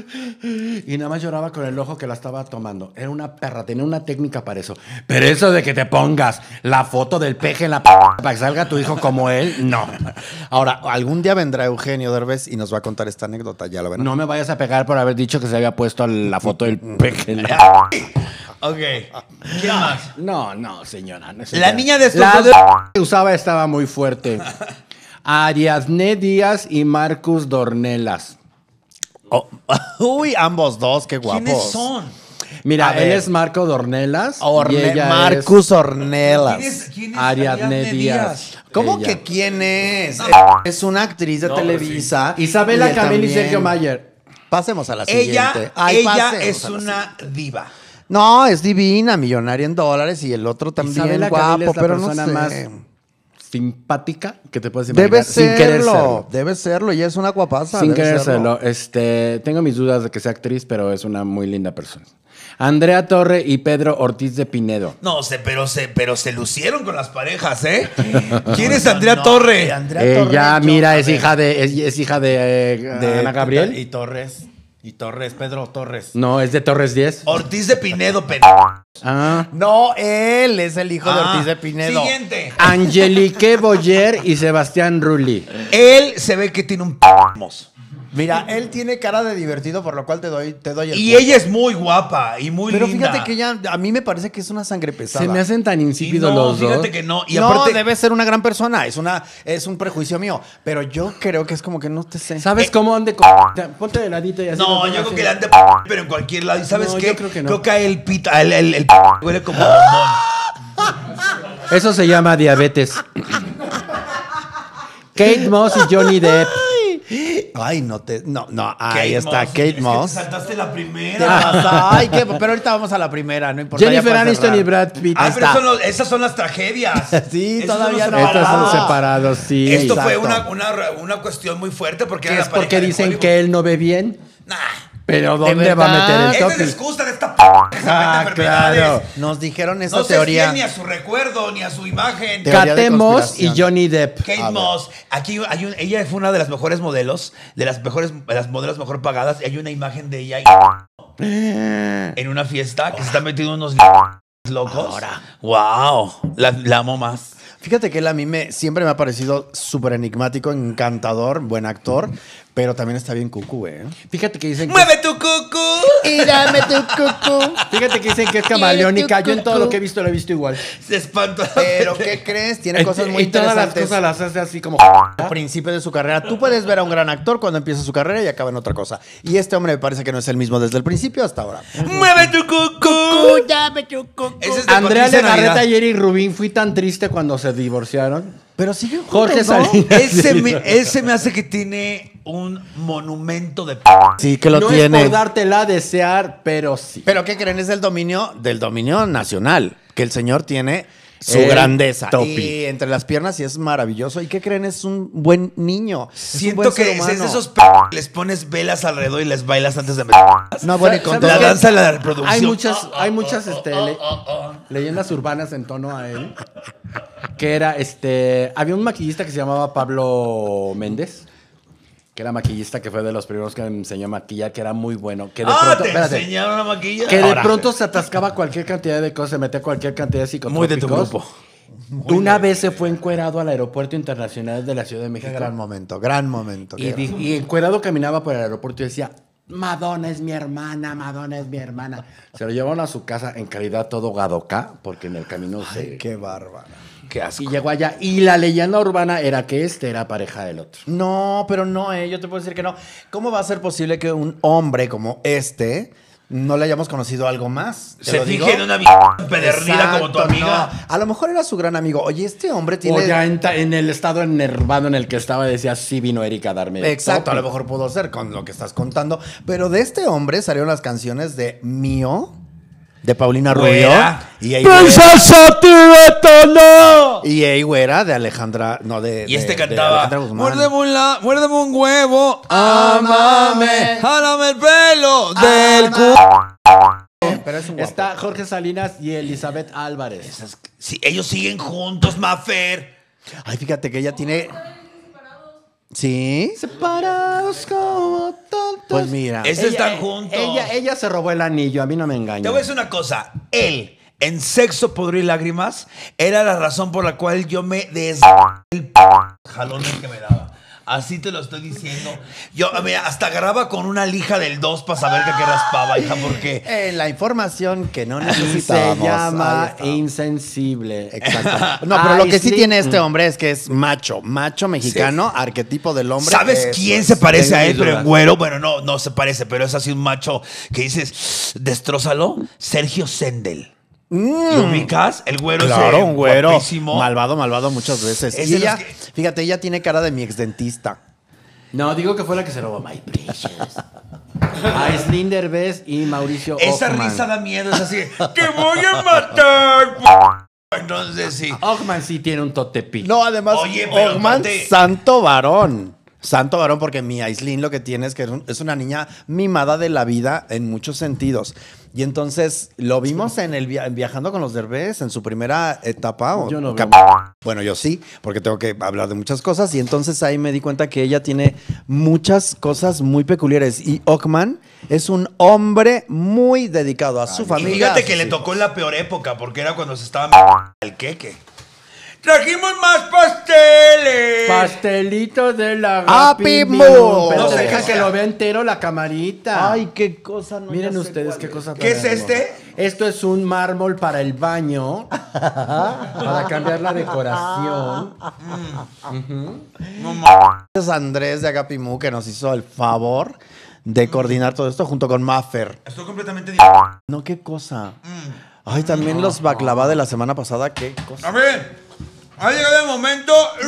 Y nada más lloraba con el ojo que la estaba tomando. Era una perra, tenía una técnica para eso. Pero eso de que te pongas la foto del peje en la p para que salga tu hijo como él, no. Ahora, algún día vendrá Eugenio Derbez y nos va a contar esta anécdota, ya lo verán. No me vayas a pegar por haber dicho que se había puesto la foto del peje en la... Ok. ¿Quién más? No, no, señora. no, La niña de estos La dos- de- que usaba estaba muy fuerte. Ariadne Díaz y Marcus Dornelas. Oh, uy, ambos dos, qué guapos. ¿Quiénes son? Mira, A él ver. es Marco Dornelas. Orne- y ella Marcus Ornelas. ¿Quién es, quién es Ariadne Díaz. ¿Cómo Ella. que quién es? Es una actriz de No, pero Televisa. es. Isabela Y él Camil y también. Sergio Mayer. Pasemos a la Ella, siguiente. Ay, ella pasemos es a la una diva. No, es divina, millonaria en dólares y el otro también Isabela guapo, Camil es la pero no persona sé. más simpática que te puedes imaginar. Debe sin querer serlo, serlo. debe serlo, ella es una guapaza. Sin debe querer serlo. serlo. Este, tengo mis dudas de que sea actriz, pero es una muy linda persona. Andrea Torre y Pedro Ortiz de Pinedo. No sé, pero se, pero se lucieron con las parejas, ¿eh? ¿Quién es Andrea Torre? Ella, mira, es hija de, es, es hija de, eh, De Ana Gabriel. Y Torres. Y Torres, Pedro Torres. No, es de Torres diez. Ortiz de Pinedo, pen... Ah. No, él es el hijo de Ah, Ortiz de Pinedo. Siguiente. Angelique Boyer y Sebastián Rulli. Él se ve que tiene un p hermoso. Mira, él tiene cara de divertido, por lo cual te doy, te doy el Y punto. ella es muy guapa y muy Pero linda. fíjate que ella, a mí me parece que es una sangre pesada. Se me hacen tan Y insípidos no, los dos. fíjate que no. Y no, aparte, debe ser una gran persona, es, una, es un prejuicio mío. Pero yo creo que es como que no te sé. ¿Sabes Eh, cómo han de co- Ponte de ladito y así. no, nos yo van creo que le han haciendo. de p pero en cualquier lado. ¿Y sabes No, qué? yo creo que no. Creo que a el pita, el, el, el p huele como bombón. Eso se llama diabetes. Kate Moss y Johnny Depp. Ay, no te. No, no, ahí Kate está Moss. Kate Es que Moss. te saltaste la ¿Qué primera. pasa? Ay, ¿qué? Pero ahorita vamos a la primera, no importa. Jennifer ya para Aniston cerrar. y Brad Pitt. Ah, Ahí pero está. son los- esas son las tragedias. Sí, Esos todavía son no. los Estos son separados. separados, sí. Esto fue exacto. una, una, una cuestión muy fuerte porque Que era es la pareja porque de dicen Hollywood. que él no ve bien. Nah. Pero ¿De ¿dónde va a verdad? meter el Esta es la topic? excusa de esta p que se Ah, mete enfermedades. claro. Nos dijeron esa No se teoría. fíen ni a su recuerdo, ni a su imagen. Teoría de Kate Moss y conspiración. Johnny Depp. Kate A ver. Moss. Aquí hay un, ella fue una de las mejores modelos, de las mejores, de las modelos mejor pagadas. Y hay una imagen de ella en una fiesta que se está metiendo unos locos. Ahora. Wow. La, la amo más. Fíjate que él a mí me, siempre me ha parecido súper enigmático, encantador, buen actor, pero también está bien cucú, ¿eh? Fíjate que dicen que ¡Mueve tu cucu! Y dame tu cucú. Fíjate que dicen que es camaleónica. Yo en todo lo que he visto lo he visto igual. Se espantó. Pero ¿qué crees? Tiene cosas muy y todas las interesantes. cosas las hace así como. Al principio de su carrera. Tú puedes ver a un gran actor cuando empieza su carrera y acaba en otra cosa. Y este hombre me parece que no es el mismo desde el principio hasta ahora. ¡Mueve tu cucu! Ese es de Andrea Patricia Legarreta Navidad. y Eric Rubin, fui tan triste cuando se divorciaron. Pero siguen Jorge juntos, ¿no? Salinas. Ese me, ese me hace que tiene un monumento de p. Sí, que lo no tiene. es por dártela a desear, pero sí. Pero ¿qué creen? Es del dominio, del dominio nacional. Que el señor tiene su El grandeza. topi. Y entre las piernas y es maravilloso. ¿Y qué creen? Es un buen niño. Es un Siento buen que ser es humano. de esos p que les pones velas alrededor y les bailas antes de meter. No, bueno, y con ¿Sabes La todo- qué? danza de la reproducción. Hay muchas, hay muchas este, le- leyendas urbanas en tono a él. Que era, este, había un maquillista que se llamaba Pablo Méndez, que era maquillista, que fue de los primeros que me enseñó a maquillar, que era muy bueno. Que de Ah, pronto, te espérate, enseñaron a maquillar. que de Ahora. pronto se atascaba cualquier cantidad de cosas, se metía cualquier cantidad de psicotrópicos. Muy de tu grupo. Una vez se fue encuerado al aeropuerto internacional de la Ciudad de México. Qué gran momento, gran momento. Y, qué di- y encuerado caminaba por el aeropuerto y decía, Madonna es mi hermana, Madonna es mi hermana. Se lo llevaron a su casa en calidad todo gadoca, porque en el camino se... Ay, qué bárbara. Qué asco. Y llegó allá. Y la leyenda urbana era que este era pareja del otro. No, pero no, eh, yo te puedo decir que no. ¿Cómo va a ser posible que un hombre como este no le hayamos conocido algo más? ¿Te Se lo digo? fije en una vieja pedernida como tu Exacto, amiga. no. A lo mejor era su gran amigo. Oye, este hombre tiene... O ya en, ta- en el estado enervado en el que estaba, decía, sí vino Erika a darme. el Exacto, a lo topic". mejor pudo ser con lo que estás contando. Pero de este hombre salieron las canciones de Mío, de Paulina Rubio. Güera. Y Ey Güera, no! y Ey Güera de Alejandra... No, de... Y este de- de cantaba, Alejandra Guzmán. muérdeme un, la- muérdeme un huevo, Ámame. jálame el pelo del cu... Pero es un guapo. Está Jorge Salinas y Elizabeth Álvarez. Sí, ellos siguen juntos, Mafer. Ay, fíjate que ella tiene... ¿Sí? Separados como tontos. Pues mira. Esos están juntos. Ella, ella se robó el anillo, a mí no me Te engaña. voy a decir una cosa. Él en Sexo, Pudor y Lágrimas, era la razón por la cual yo me des... el jalón que me daba. Así te lo estoy diciendo. Yo mira, hasta agarraba con una lija del dos para saber que, que raspaba, hija, porque... Eh, la información que no Se necesitábamos. llama Ahí está. insensible. Exacto. No, pero lo que sí Aislinn- tiene este hombre es que es macho. Macho mexicano, arquetipo del hombre. ¿Sabes Eso quién es. se parece Tengo a él, mis pero en dudas. güero? Bueno, no, no se parece, pero es así un macho que dices, destrózalo. Sergio Sendel. ¿Lo ubicas? El güero Claro, ese un güero. guapísimo. Malvado, malvado muchas veces. Es Y de los ella, que- fíjate, ella tiene cara de mi exdentista. No, digo que fue la que se robó My Precious. Aislinn Derbez y Mauricio Esa Ockman. risa da miedo, es así. ¡Te voy a matar! p-". Entonces sí. Ockman sí tiene un totepi. No, además, Oye, pero Ockman, aparte- santo varón. Santo varón, porque mi Aislinn lo que tiene es que es un- es una niña mimada de la vida en muchos sentidos. Y entonces lo vimos en el via- viajando con los Derbez en su primera etapa. o- Yo no o veo. cap- Bueno, yo sí, porque tengo que hablar de muchas cosas. Y entonces ahí me di cuenta que ella tiene muchas cosas muy peculiares. Y Ockman es un hombre muy dedicado a su Y familia. fíjate a que sus le hijos. tocó en la peor época, porque era cuando se estaba el queque. ¡Trajimos más pasteles! Pastelito de la Happy Happy Meal. Pero No sé deja qué que sea. lo vea entero la camarita. Ay, qué cosa. No, Miren ya sé ustedes cuál qué es. cosa tan ¿Qué es hermosa. este? Esto es un mármol para el baño. Para cambiar la decoración. Es Andrés de Agapimu que nos hizo el favor de coordinar todo esto junto con Maffer. Estoy completamente... di- No, qué cosa. Ay, también los baklava de la semana pasada, qué cosa. A ver, ha llegado el momento...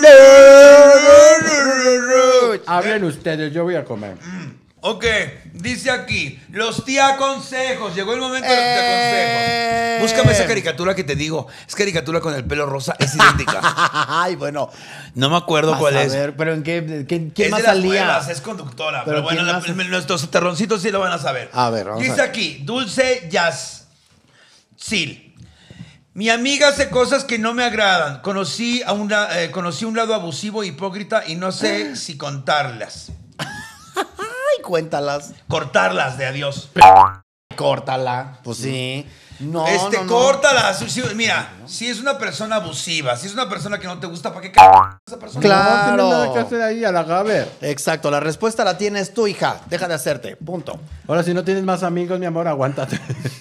Hablen ustedes, yo voy a comer. Ok, dice aquí, los tía consejos. Llegó el momento de los tía consejos. Búscame esa caricatura que te digo. Es caricatura con el pelo rosa, es idéntica. Ay, bueno. No me acuerdo Vas cuál a es. ver, pero ¿en qué? qué- ¿Quién Es más de las salía? nuevas, es conductora. Pero, Pero bueno, ¿quién la- más? el- nuestros terroncitos sí lo van a saber. A ver, vamos a Dice ver. aquí, Dulce Jazz. Sil. Mi amiga hace cosas que no me agradan. Conocí, a una, eh, conocí un lado abusivo e hipócrita y no sé si contarlas. Ay, cuéntalas. Cortarlas de adiós. Córtala. Pues sí. No, este, no, no. córtalas. Sí, mira, si es una persona abusiva, si es una persona que no te gusta, ¿para qué c- esa persona? Claro. No tiene nada que hacer ahí, a la Gaber. Exacto, la respuesta la tienes tú, hija. Deja de hacerte. Punto. Ahora, si no tienes más amigos, mi amor, aguántate.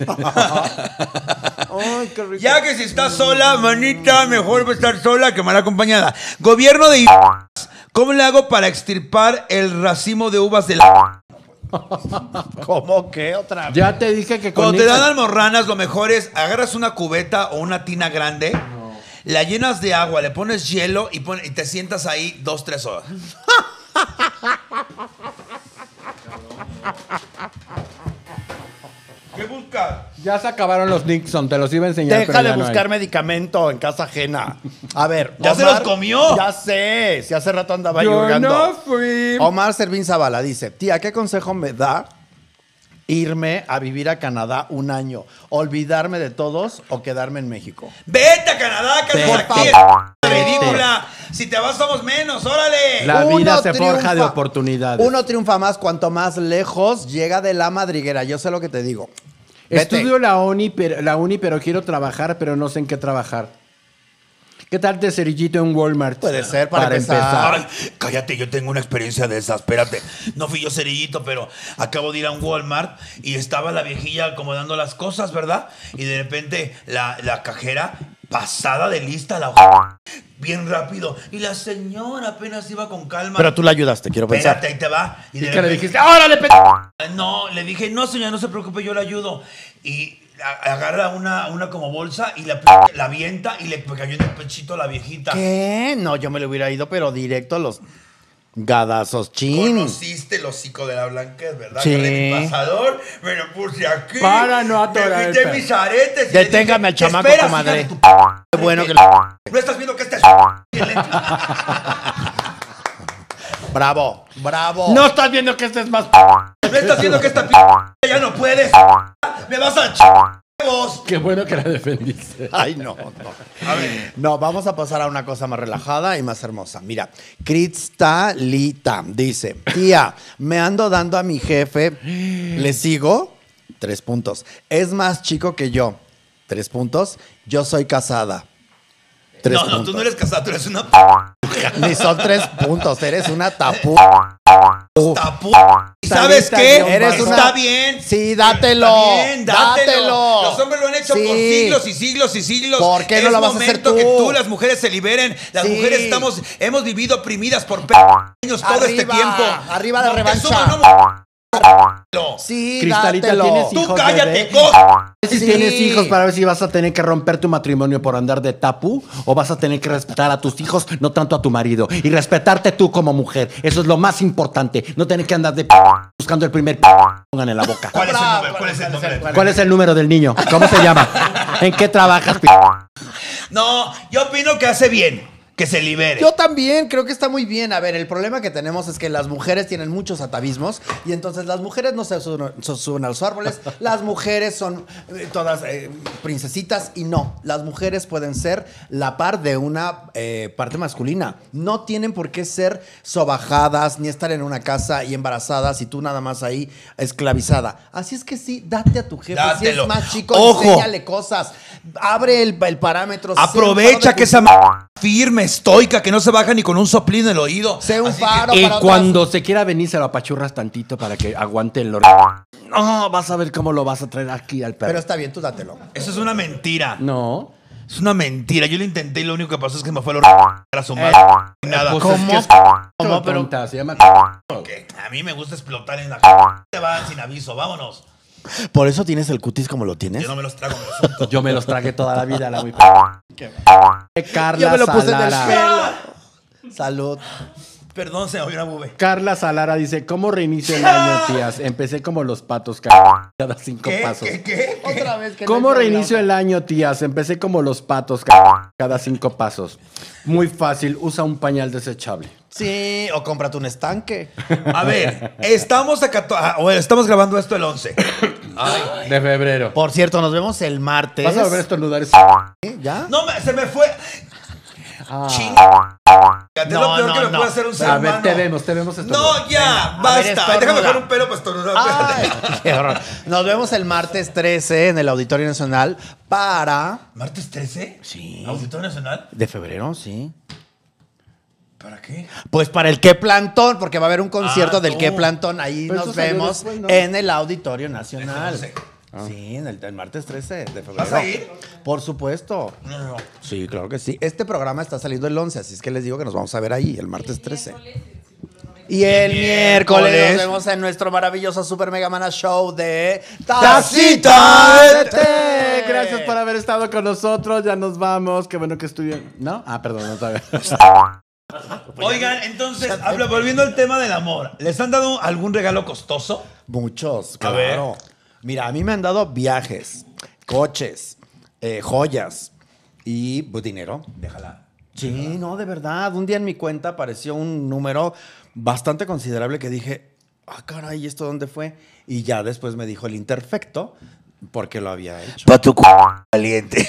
Ay, qué rico. Ya que si estás sola, manita, mejor va a estar sola que mal acompañada. Gobierno de... ¿Cómo le hago para extirpar el racimo de uvas de la... ¿Cómo que otra vez? Ya te dije que con Cuando te Nixon- dan almorranas, lo mejor es agarras una cubeta o una tina grande, la llenas de agua, le pones hielo y, pon- y te sientas ahí dos, tres horas. ¿Qué buscas? Ya se acabaron los Nixon, te los iba a enseñar. Deja pero de ya no hay. buscar medicamento en casa ajena. A ver, ¿Ya se los comió? Ya sé, si hace rato andaba Yo hurgando. no fui. Omar Servín Zavala dice, tía, ¿qué consejo me da irme a vivir a Canadá un año? ¿Olvidarme de todos o quedarme en México? Vete a Canadá, que Vete. estás aquí. Vete. Ridícula. Si te vas, somos menos. Órale. La Uno vida se triunfa- forja de oportunidades. Uno triunfa más cuanto más lejos llega de la madriguera. Yo sé lo que te digo. Vete. Estudio la uni, pero, la uni, pero quiero trabajar, pero no sé en qué trabajar. ¿Qué tal de cerillito en Walmart? Puede ser, para empezar. Ay, cállate, yo tengo una experiencia de esa, espérate. No fui yo cerillito, pero acabo de ir a un Walmart y estaba la viejilla acomodando las cosas, ¿verdad? Y de repente la, la cajera, pasada de lista, la hoja, bien rápido. Y la señora apenas iba con calma. Pero tú la ayudaste, quiero pensar. Espérate, ahí te va. Y, de ¿Y qué le repente- dijiste? ¡Órale, pe-! No, le dije, no, señora, no se preocupe, yo le ayudo. Y a- agarra una, una como bolsa y la, la avienta y le cayó en el pechito a la viejita. ¿Qué? No, yo me le hubiera ido, pero directo a los gadazos chin. Conociste el hocico de la Blanquez, ¿verdad? Sí. Agarré mi pasador, me lo puse aquí. Para no atorar Me el quité perro. mis aretes. y le Deténgame dije, al chamaco, "¿Te esperas, comadre". hija de tu Qué bueno que ¿No estás viendo que este es Bravo, bravo. No estás viendo que este es más... ¿No estás viendo que esta p ya no puedes? Me vas a ch... Qué bueno que la defendiste. Ay, no, no. A ver. No, vamos a pasar a una cosa más relajada y más hermosa. Mira, Cristalita dice, tía, me ando dando a mi jefe, ¿le sigo? Tres puntos. Es más chico que yo. Tres puntos. Yo soy casada. Tres no, puntos. no, tú no eres casada, tú eres una Ni son tres puntos. Eres una tapú. tapu. ¿Y sabes qué? Eres una- Está bien. Sí, dátelo. Está bien, dátelo. Dátelo. Los hombres lo han hecho Sí. por siglos y siglos y siglos. ¿Por qué no es lo vas a hacer momento tú? que tú, las mujeres, se liberen. Las Sí. mujeres estamos, hemos vivido oprimidas por pe- años todo Arriba, este tiempo. arriba la Moctezuma, revancha. no, mo- Sí, Cristalita, dátelo. ¿tienes Tú hijos, cállate, bebé? coja. Si Sí. tienes hijos para ver si vas a tener que romper tu matrimonio por andar de tapu o vas a tener que respetar a tus hijos, no tanto a tu marido. Y respetarte tú como mujer. Eso es lo más importante. No tener que andar de p buscando el primer p pongan en la boca. ¿Cuál es el nombre? ¿Cuál es el nombre? ¿Cuál es el número del niño? ¿Cómo se llama? ¿En qué trabajas, p? No, yo opino que hace bien que se libere. Yo también creo que está muy bien. A ver, el problema que tenemos es que las mujeres tienen muchos atavismos y entonces las mujeres no se suben, se suben a los árboles. Las mujeres son eh, todas eh, princesitas y no. Las mujeres pueden ser la par de una eh, parte masculina. No tienen por qué ser sobajadas ni estar en una casa y embarazadas y tú nada más ahí esclavizada. Así es que sí, date a tu jefe. Si Dátelo. es más chico, Ojo. enséñale cosas. Abre el, el parámetro. sé un faro Aprovecha de que tu- esa ma- firme, estoica, que no se baja ni con un soplín en el oído. Sé un Así que- faro Y para otras- cuando se quiera venir, se lo apachurras tantito para que aguante el... No, vas a ver cómo lo vas a traer aquí al perro. Pero está bien, tú dátelo. Eso es una mentira. No. Es una mentira. Yo lo intenté y lo único que pasó es que me fue el a su madre. Nada. Pues ¿Cómo? es que es ¿Cómo? pero tonta, se llama... Que a mí me gusta explotar en la te van sin aviso, vámonos. ¿Por eso tienes el cutis como lo tienes? Yo no me los trago, me los unto. Yo me los tragué toda la vida, la muy... Carla Yo me lo puse en el Salara. pelo. Salud. Perdón, se me abrió una bube. Carla Salara dice, ¿cómo reinicio el año, tías? Empecé como los patos ca- cada cinco ¿Qué? pasos. ¿Qué? ¿Qué? Otra vez que ¿Cómo no hay reinicio programa. el año, tías? Empecé como los patos ca- cada cinco pasos. Muy fácil, usa un pañal desechable. Sí, o cómprate un estanque. A ver, estamos a cato- ah, bueno, estamos grabando esto el once. Ay. De febrero. Por cierto, nos vemos el martes. ¿Vas a volver a estornudar? ¿Sí? ¿Ya? No, me- se me fue. Ah. Ching. Es No, lo peor no, que me no. puede hacer un ser A ver, humano. te vemos, te vemos estornudar. No, ya, Venga, a basta. ver, estornuda. Déjame poner un pelo para estornudar. Ay, espérate. qué horror. Nos vemos el martes trece en el Auditorio Nacional para... ¿Martes trece? Sí. ¿Auditorio Nacional? ¿De febrero? Sí. ¿Para qué? Pues para el Que Plantón, porque va a haber un concierto Ah, del no. Que Plantón. Ahí Pero nos eso salió vemos después, ¿no? en el Auditorio Nacional. Ese Sí, en el, el martes trece de febrero. ¿Vas a ir? Por supuesto. No, no, no. Sí, claro que sí. Este programa está saliendo el once, así es que les digo que nos vamos a ver ahí, el martes trece. Y el miércoles miércoles nos vemos en nuestro maravilloso Super Mega Mana Show de Tacita de Té. Gracias por haber estado con nosotros. Ya nos vamos. Qué bueno que estuvieron. ¿No? Ah, perdón, no sabía. Oigan, entonces, habla, volviendo al tema del amor, ¿les han dado algún regalo costoso? Muchos, A ver. claro. Mira, a mí me han dado viajes, coches, eh, joyas y pues, dinero. Déjala. Sí, no, de verdad. Un día en mi cuenta apareció un número bastante considerable que dije, ah, caray, ¿y esto dónde fue? Y ya después me dijo el imperfecto porque lo había hecho. Pa' tu c caliente.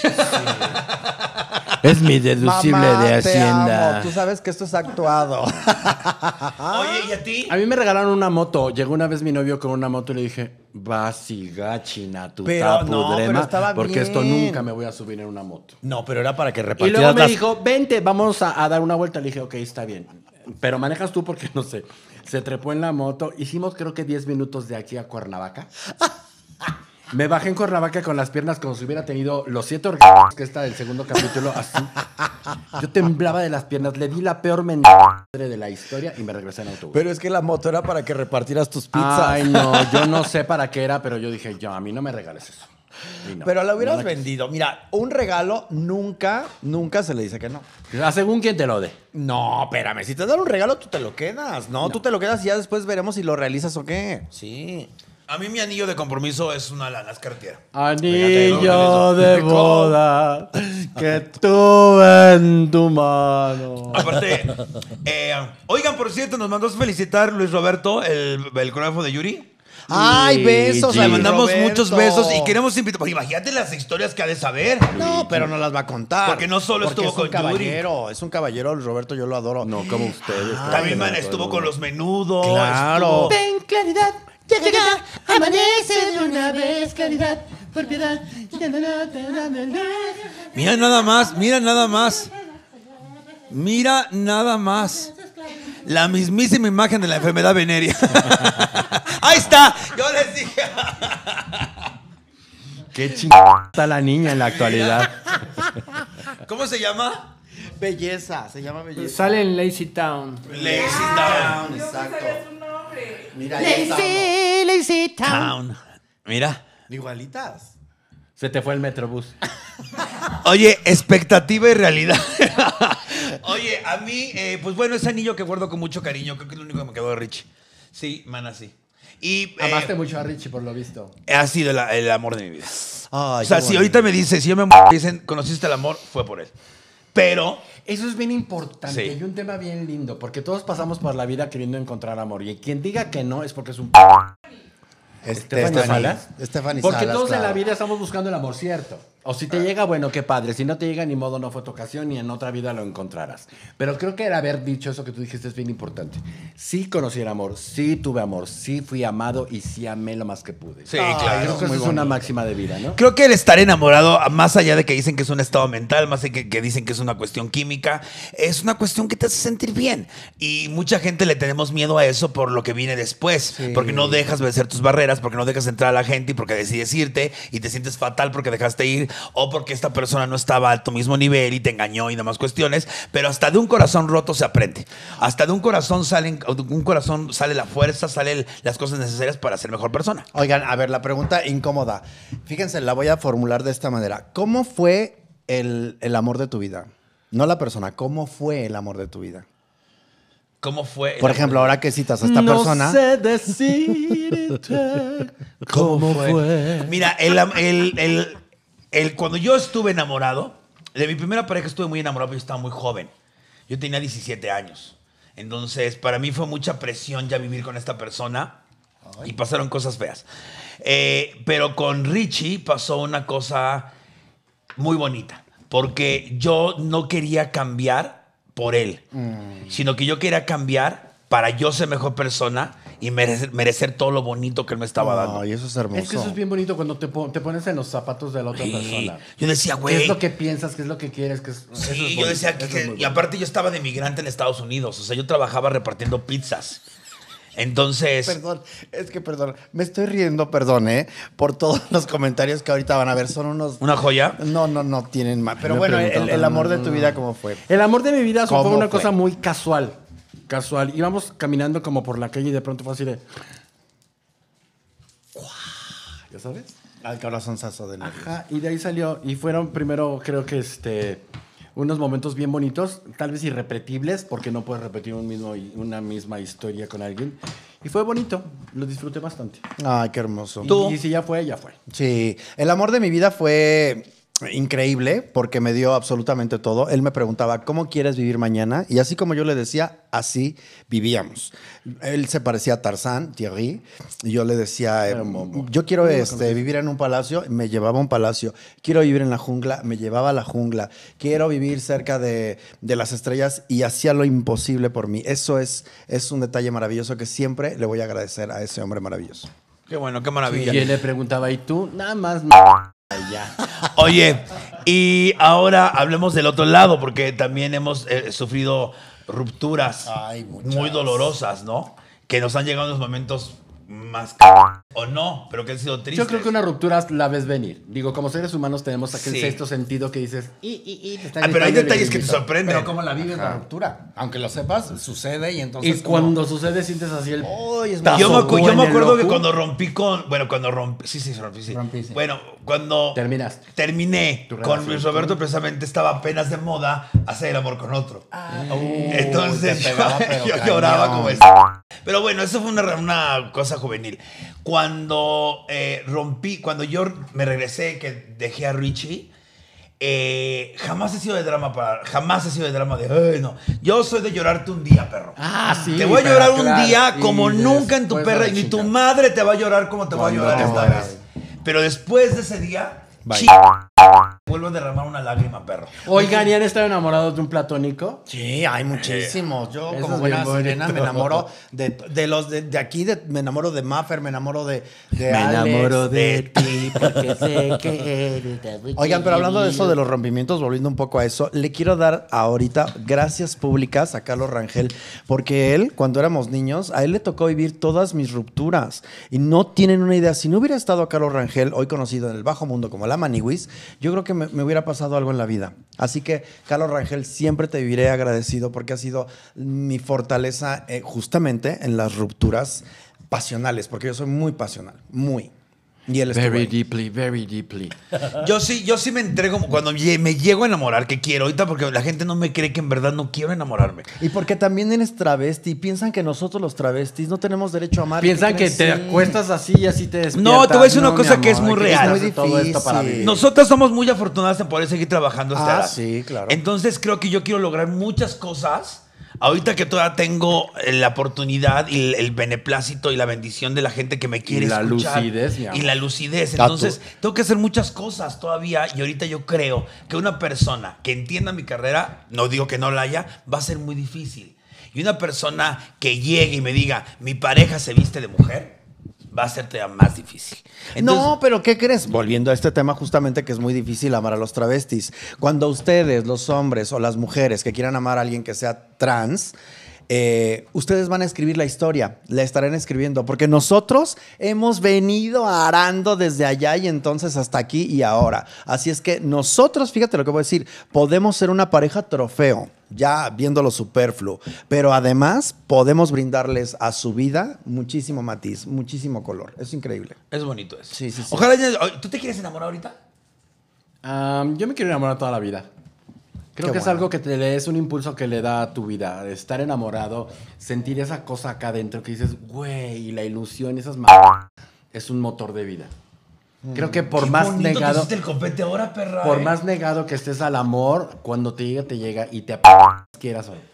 Es mi deducible Mamá, de te Hacienda. amo. Tú sabes que esto es actuado. Oye, ¿y a ti? A mí me regalaron una moto. Llegó una vez mi novio con una moto y le dije, vas y gachina tu Pero tapu no, pero drema, estaba porque esto bien. nunca me voy a subir en una moto. No, pero era para que Y repartieras luego me las- dijo, vente, vamos a, a dar una vuelta. Le dije, ok, está bien. Pero manejas tú porque no sé. Se trepó en la moto. Hicimos creo que diez minutos de aquí a Cuernavaca. Me bajé en Cuernavaca con las piernas como si hubiera tenido los siete orgasmos que está del segundo capítulo, así. Yo temblaba de las piernas, le di la peor mentada de la historia y me regresé en autobús. Pero es que la moto era para que repartieras tus pizzas. Ay, no, yo no sé para qué era, pero yo dije, yo, a mí no me regales eso. Y no, Pero la hubieras no quise. vendido. Mira, un regalo nunca, nunca se le dice que no. Ah, según quien te lo dé. No, espérame. Si te dan un regalo, tú te lo quedas. No, tú te lo quedas y ya después veremos si lo realizas o qué. Sí. A mí mi anillo de compromiso es una lana, es cartera. Anillo de boda que tuve en tu mano. Aparte, eh, oigan, por cierto, nos mandó a felicitar Luis Roberto, el, el coreógrafo de Yuri. Ay, besos. Sí. a Le mi mandamos Roberto. muchos besos y queremos invitar. Pues imagínate las historias que ha de saber. No, pero no las va a contar. Porque no solo Porque estuvo es un con Yuri. caballero. Es un caballero, Roberto, yo lo adoro. No, como ustedes. También man, estuvo con los menudos. Claro. estuvo- Ven, claridad, llegará, amanece de una vez, claridad, por piedad, Mira nada más, mira nada más. Mira nada más. La mismísima imagen de la enfermedad venérea. Ahí está. Yo les dije. Qué chingada está la niña en la actualidad. ¿Cómo se llama? Belleza, se llama belleza. Sale en Lazy Town. Lazy Town. Exacto. Mira, Lazy, Lazy Town. Town. Mira. igualitas. Se te fue el Metrobús. Oye, expectativa y realidad. Oye, a mí, eh, pues bueno, ese anillo que guardo con mucho cariño, creo que es lo único que me quedó de Richie. Sí, mana, sí. Y, eh, Amaste mucho a Richie, por lo visto. ha sido el, el amor de mi vida. Ay, O sea, qué si bonito. ahorita me dices, si yo me muero y dicen, conociste el amor, fue por él. Pero, Eso es bien importante. Sí. Hay un tema bien lindo, porque todos pasamos por la vida queriendo encontrar amor. Y quien diga que no es porque es un... Stephanie Stephanie Salas. Stephanie Porque Salas, todos en claro. la vida estamos buscando el amor, ¿cierto? O si te llega, bueno, qué padre. Si no te llega, ni modo, no fue tu ocasión, ni en otra vida lo encontrarás. Pero creo que el haber dicho eso que tú dijiste es bien importante. Sí conocí el amor, sí tuve amor, sí fui amado y sí amé lo más que pude. sí, Ay, claro. Creo que eso es una máxima de vida, ¿no? Creo que el estar enamorado, más allá de que dicen que es un estado mental, más allá que, que dicen que es una cuestión química, es una cuestión que te hace sentir bien. Y mucha gente le tenemos miedo a eso por lo que viene después. Sí. Porque no dejas vencer tus barreras, porque no dejas entrar a la gente y porque decides irte y te sientes fatal porque dejaste ir o porque esta persona no estaba a tu mismo nivel y te engañó y demás cuestiones. Pero hasta de un corazón roto se aprende. Hasta de un corazón salen, un corazón sale la fuerza, salen las cosas necesarias para ser mejor persona. Oigan, a ver, la pregunta incómoda. Fíjense, la voy a formular de esta manera. ¿Cómo fue el, el amor de tu vida? No la persona, ¿cómo fue el amor de tu vida? ¿Cómo fue? el Por amor ejemplo, de- ahora que citas a esta persona. sé decirte ¿Cómo fue? Mira, el, el- el- el- cuando yo estuve enamorado, de mi primera pareja estuve muy enamorado, pero yo estaba muy joven. Yo tenía diecisiete años. Entonces, para mí fue mucha presión ya vivir con esta persona y pasaron cosas feas. Eh, pero con Richie pasó una cosa muy bonita, porque yo no quería cambiar por él, sino que yo quería cambiar para yo ser mejor persona y merecer, merecer todo lo bonito que él me estaba dando. Ay, eso es hermoso. Es que eso es bien bonito cuando te, po- te pones en los zapatos de la otra Sí. persona. Yo decía, ¿Qué güey. es lo que piensas? ¿Qué es lo que quieres? ¿Qué es, eso es Sí, bonito, yo decía que, eso que- es muy y bonito. aparte yo estaba de migrante en Estados Unidos, o sea, yo trabajaba repartiendo pizzas. Entonces, Perdón, es que perdón, me estoy riendo, perdón, ¿eh? Por todos los comentarios que ahorita van a ver, son unos... una joya. No, no, no tienen más. Pero Me bueno, el, preguntaron. el amor de tu vida, ¿cómo fue? El amor de mi vida fue ¿Cómo una fue? cosa muy casual. Casual. Íbamos caminando como por la calle y de pronto fue así de... ¿Ya sabes? Al corazonzazo de nervios. Ajá, y de ahí salió. Y fueron primero, creo que este... unos momentos bien bonitos, tal vez irrepetibles, porque no puedes repetir un mismo, una misma historia con alguien. Y fue bonito, lo disfruté bastante. Ay, qué hermoso. Y, y si ya fue, ya fue. Sí, el amor de mi vida fue increíble porque me dio absolutamente todo. Él me preguntaba, ¿cómo quieres vivir mañana? Y así como yo le decía, así vivíamos. Él se parecía a Tarzán, Thierry, y yo le decía, eh, Era Momo. yo quiero este, vivir en un palacio, me llevaba a un palacio. Quiero vivir en la jungla, me llevaba a la jungla. Quiero vivir cerca de, de las estrellas y hacía lo imposible por mí. Eso es, es un detalle maravilloso que siempre le voy a agradecer a ese hombre maravilloso. Qué bueno, qué maravilla. Y él le preguntaba, ¿y tú? Nada más. No. Ya. Oye, y ahora hablemos del otro lado, porque también hemos eh, sufrido rupturas Ay, muchas. muy dolorosas, ¿no? Que nos han llegado en los momentos más c- o no, pero que han sido tristes. Yo creo que una ruptura la ves venir. Digo, como seres humanos tenemos aquel Sí. sexto sentido que dices, y, y, y, te está Ah, pero hay gritando el detalles que te gritito. sorprenden. Pero ¿cómo la vives la ruptura? Aunque lo sepas, sucede y entonces... Y cuando sucede sientes así el... Uy, es tazo Yo me, acu- yo en me el acuerdo que ojo. cuando rompí con. Bueno, cuando rompí. Sí, sí, rompí, sí. Rompiste. Bueno, cuando. Terminaste. Terminé Tu con relación Luis Roberto, precisamente estaba apenas de moda hacer el amor con otro. Uy, Entonces te yo, pegaba, pero yo cañón. lloraba como es. Pero bueno, eso fue una, una cosa juvenil. Cuando eh, rompí, cuando yo me regresé, que dejé a Richie, eh, jamás he sido de drama para. Jamás he sido de drama de. Ay, no. Yo soy de llorarte un día, perro. Ah, sí. Te voy a pero llorar claro, un día y como nunca en tu después perra de y ni la tu chica. madre te va a llorar como te voy a Cuando llorar te esta mueras. vez. Pero después de ese día, Bye. chi- Vuelvo a derramar una lágrima, perro. Oigan, ¿y han estado enamorados de un platónico? Sí, hay muchísimos. Yo, Eso como es buena bien bonito. sirena, me enamoro de, de los de, de aquí, de, me enamoro de Maffer, me enamoro de, de Me Alex, enamoro de ti porque sé que eres de Oigan, pero hablando de eso, de los rompimientos, volviendo un poco a eso, le quiero dar ahorita gracias públicas a Carlos Rangel, porque él, cuando éramos niños, a él le tocó vivir todas mis rupturas. Y no tienen una idea. Si no hubiera estado Carlos Rangel, hoy conocido en el bajo mundo como la Maniwis, yo creo que me, me hubiera pasado algo en la vida. Así que, Carlos Rangel, siempre te viviré agradecido porque ha sido mi fortaleza eh, justamente en las rupturas pasionales, porque yo soy muy pasional, muy. Y él estuvo Very ahí. deeply, very deeply. Yo sí, yo sí me entrego cuando lle- me llego a enamorar, que quiero ahorita, porque la gente no me cree que en verdad no quiero enamorarme. Y porque también eres travesti, piensan que nosotros los travestis no tenemos derecho a amar. Piensan ¿Qué que crees? te Sí. acuestas así y así te despiertas. No, te voy a decir una mi cosa que es amor, muy hay real. hacer todo esto para Difícil. vivir. Nosotras somos muy afortunadas en poder seguir trabajando a esta Ah, edad. sí, claro. Entonces creo que yo quiero lograr muchas cosas. Ahorita que todavía tengo eh, la oportunidad y el, el beneplácito y la bendición de la gente que me quiere Y la escuchar. lucidez, mi amor. Y la lucidez. Tato. Entonces, tengo que hacer muchas cosas todavía. Y ahorita yo creo que una persona que entienda mi carrera, no digo que no la haya, va a ser muy difícil. Y una persona que llegue y me diga, mi pareja se viste de mujer, va a ser todavía más difícil. Entonces, no, pero ¿qué crees? Volviendo a este tema justamente que es muy difícil amar a los travestis. Cuando ustedes, los hombres o las mujeres que quieran amar a alguien que sea trans, eh, ustedes van a escribir la historia, la estarán escribiendo, porque nosotros hemos venido arando desde allá y entonces hasta aquí y ahora. Así es que nosotros, fíjate lo que voy a decir, podemos ser una pareja trofeo, ya viendo lo superfluo, pero además podemos brindarles a su vida muchísimo matiz, muchísimo color. Es increíble. es bonito eso. Sí, sí, sí. Ojalá, ya- ¿tú te quieres enamorar ahorita? Am, yo me quiero enamorar toda la vida. Creo Qué que es bueno. algo que te le es un impulso que le da a tu vida. Estar enamorado, sentir esa cosa acá adentro que dices, güey, y la ilusión, esas m es un motor de vida. Creo que por Qué más bonito te negado, hiciste el copete ahora, perra. por eh. más negado que estés al amor, cuando te llega, te llega y te ap quieras hoy.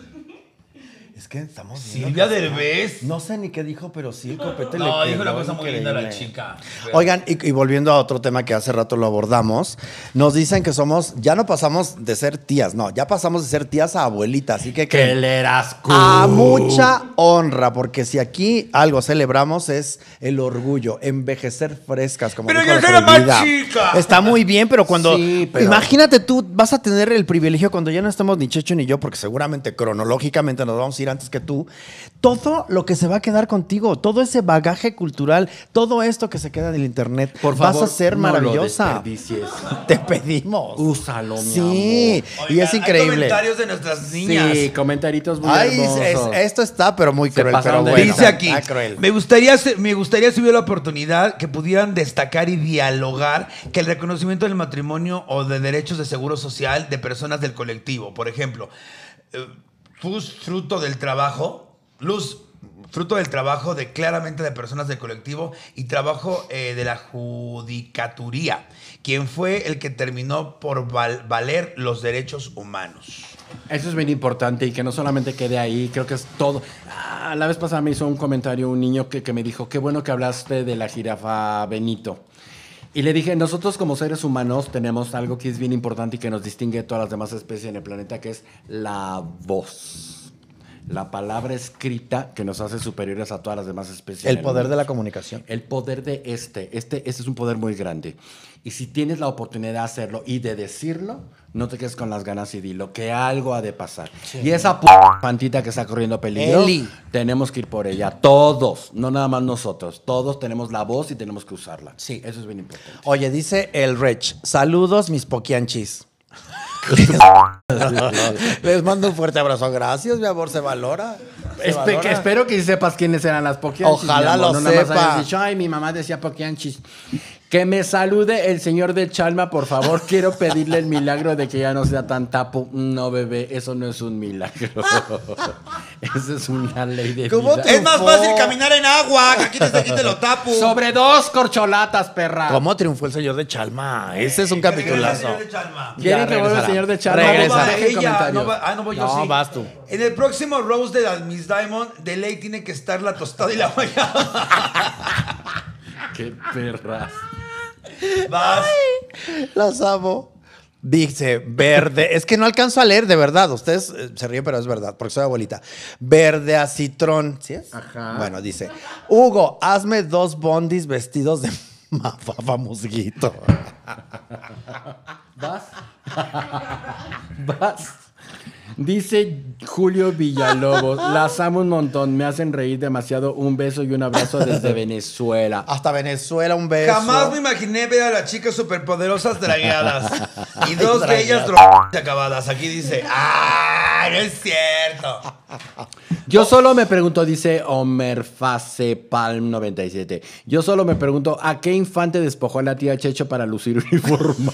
Es que estamos viendo Silvia que- Derbez. No sé ni qué dijo, pero sí, el copete No, le dijo una quedó cosa muy linda la increíble. chica. Oigan, y, y volviendo a otro tema que hace rato lo abordamos, nos dicen que somos, ya no pasamos de ser tías, no, ya pasamos de ser tías a abuelitas, así que Que creen. le eras A mucha honra, porque si aquí algo celebramos es el orgullo, envejecer frescas, como Pero dijo yo la soy la más prohibida. chica. Está muy bien, pero cuando... Sí, pero- Imagínate tú, vas a tener el privilegio cuando ya no estemos ni Checho ni yo, porque seguramente cronológicamente nos vamos a ir antes que tú, todo lo que se va a quedar contigo, todo ese bagaje cultural, todo esto que se queda en el internet, Por favor, vas a ser no maravillosa. lo desperdicies. Te pedimos. Úsalo, mi Sí, amor. y Oigan, es hay increíble. comentarios de nuestras niñas. Sí, comentaritos muy Ay, es- hermosos. esto está, pero muy Se cruel. pasaron Pero de bueno. Dice aquí, Ah, cruel. me gustaría, se- me gustaría si hubiera la oportunidad que pudieran destacar y dialogar que el reconocimiento del matrimonio o de derechos de seguro social de personas del colectivo. Por ejemplo, eh, Luz, fruto del trabajo, Luz, fruto del trabajo de claramente de personas del colectivo y trabajo eh, de la judicaturía, quien fue el que terminó por val- valer los derechos humanos. Eso es bien importante y que no solamente quede ahí, creo que es todo. Ah, la vez pasada me hizo un comentario un niño que, que me dijo, qué bueno que hablaste de la jirafa Benito. Y le dije, nosotros como seres humanos tenemos algo que es bien importante y que nos distingue de todas las demás especies en el planeta, que es la voz. La palabra escrita que nos hace superiores a todas las demás especies. El en poder mundo. de la comunicación. El poder de este, este, este es un poder muy grande. Y si tienes la oportunidad de hacerlo y de decirlo, no te quedes con las ganas y dilo, que algo ha de pasar. Y esa p pantita que está corriendo peligro, Eli. tenemos que ir por ella. Todos, no nada más nosotros. Todos tenemos la voz y tenemos que usarla. Sí. Eso es bien importante. Oye, dice el Rech, saludos mis poquianchis. Les mando un fuerte abrazo. Gracias, mi amor, se valora. Se Espe- valora. que espero que sepas quiénes eran las poquianchis. Ojalá mi amor. lo no nada más sepa. hayas dicho, ay, mi mamá decía poquianchis. Que me salude el señor de Chalma, por favor. Quiero pedirle el milagro de que ya no sea tan tapo. No, bebé, eso no es un milagro. Eso es una ley de ¿Cómo vida. te- Es más fácil caminar en agua, que aquí desde aquí te lo tapo. Sobre dos corcholatas, perra. ¿Cómo triunfó el señor de Chalma? Ese es un capitulazo. ¿Quieren Ya que vuelva el regresará. señor de Chalma? Regresa. Dejen Ella, comentarios. no va- ah, no voy yo, No, sí. vas tú. En el próximo Rose de la Miss Diamond, de ley tiene que estar la tostada y la guayaba. Qué perras. Vas. Las amo. Dice, verde. Es que no alcanzo a leer, de verdad. Ustedes eh, se ríen, pero es verdad, porque soy abuelita. Verde a citrón. ¿Sí es? Ajá. Bueno, dice, Hugo, hazme dos bondis vestidos de mafafa musguito. ¿Vas? ¿Vas? Dice Julio Villalobos, las amo un montón, me hacen reír demasiado. Un beso y un abrazo desde Venezuela. Hasta Venezuela, un beso. Jamás me imaginé ver a las chicas superpoderosas dragueadas. Y dos de ellas drogadas acabadas. Aquí dice, ¡ah! No es cierto. Yo solo me pregunto, dice Homer Face Palm noventa y siete. Yo solo me pregunto, ¿a qué infante despojó a la tía Checho para lucir uniforme?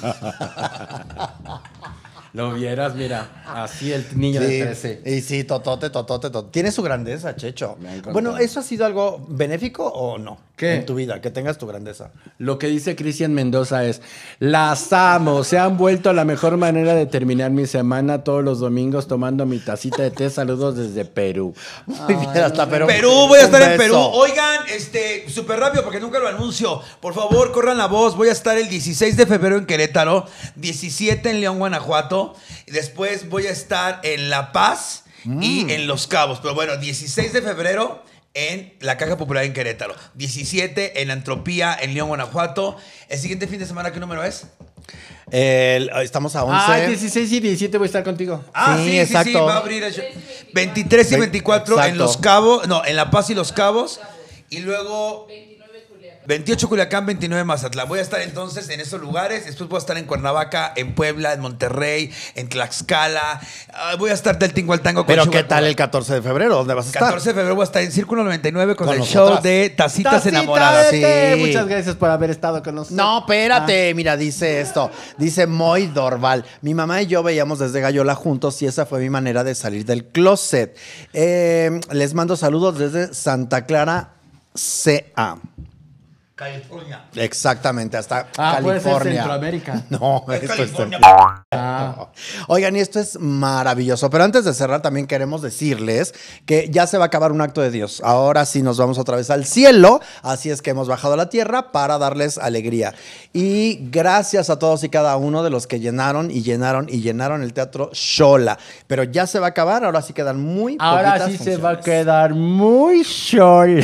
Lo vieras, mira, así el niño Sí, de trece. y sí, totote, totote, totote. Tiene su grandeza, Checho. Me ha encantado. Bueno, ¿eso ha sido algo benéfico o no? ¿Qué? En tu vida, que tengas tu grandeza. Lo que dice Cristian Mendoza es, las amo, se han vuelto la mejor manera de terminar mi semana todos los domingos tomando mi tacita de té. Saludos desde Perú. Muy bien, hasta Perú. Perú, voy a Un estar en beso. Perú. Oigan, este, súper rápido porque nunca lo anuncio. Por favor, corran la voz. Voy a estar el dieciséis de febrero en Querétaro, diecisiete en León, Guanajuato. Y después voy a estar en La Paz y en Los Cabos. Pero bueno, dieciséis de febrero en la Caja Popular en Querétaro. diecisiete en Antropía en León, Guanajuato. El siguiente fin de semana, ¿qué número es? El- estamos a once. Ah, dieciséis y diecisiete voy a estar contigo. Ah, Sí, sí, sí, sí, exacto. va a abrir el show. veintitrés y veinticuatro en Exacto. Los Cabos, no, en La Paz y Los Cabos. Y luego veintiocho Culiacán, veintinueve Mazatlán. Voy a estar entonces en esos lugares. Después voy a estar en Cuernavaca, en Puebla, en Monterrey, en Tlaxcala. Ah, voy a estar del tingo al tango con Pero Sugar ¿qué tal Cubano. el catorce de febrero? ¿Dónde vas a estar? catorce de febrero voy a estar en Círculo noventa y nueve con, Con el nosotras. show de Tacitas Tacita Enamoradas. de té. Sí. Muchas gracias por haber estado con nosotros. No, espérate, mira, dice esto. Dice Moy Dorval. Mi mamá y yo veíamos desde Gallola juntos y esa fue mi manera de salir del closet. Eh, les mando saludos desde Santa Clara, C A. California. Exactamente, hasta Ah, puede ser California. Centroamérica. No, Es esto es California. Ah. Oigan, y esto es maravilloso. Pero antes de cerrar, también queremos decirles que ya se va a acabar un acto de Dios. Ahora sí nos vamos otra vez al cielo. Así es que hemos bajado a la tierra para darles alegría. Y gracias a todos y cada uno de los que llenaron y llenaron y llenaron el teatro Xola. Pero ya se va a acabar. Ahora sí quedan muy Ahora poquitas sí se va a funciones. quedar muy sol.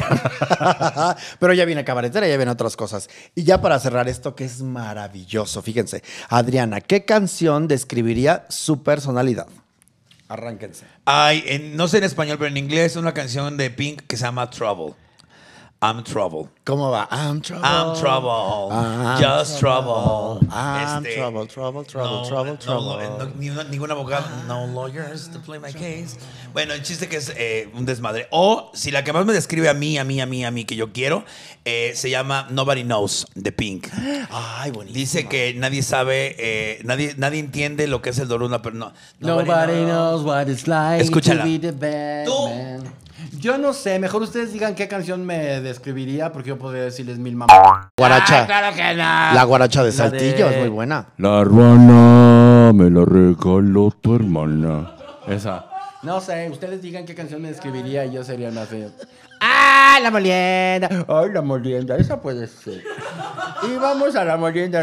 Pero ya viene cabaretera, ya vienen otras cosas. Y ya para cerrar esto que es maravilloso, fíjense. Adriana, ¿qué canción describiría su personalidad? Arránquense. Ay, en- no sé en español, pero en inglés una canción de Pink que se llama Trouble. I'm Trouble. ¿Cómo va? I'm trouble. I'm trouble. I'm Just trouble. I'm Este, trouble, trouble, trouble, no, trouble, no, trouble. no, ni una- ningún abogado. No lawyers to play my case. Bueno, el chiste que es eh, un desmadre. O si la que más me describe a mí, a mí, a mí, a mí, que yo quiero, eh, se llama Nobody Knows, de Pink. Ay, buenísimo. Dice que nadie sabe, eh, nadie, nadie entiende lo que es el dolor de una persona. No, Nobody knows what it's like Escúchala. to be the bad Tú. man. Yo no sé, mejor ustedes digan qué canción me describiría porque yo podría decirles mil mamás. Guaracha. Ah, claro que no. La guaracha de La Saltillo de- es muy buena. La ruana me la regaló tu hermana. Esa. No sé, ustedes digan qué canción me describiría y yo sería más feo. ¡Ah, la molienda! ¡Ay, la molienda! Esa puede ser. Y vamos a la molienda.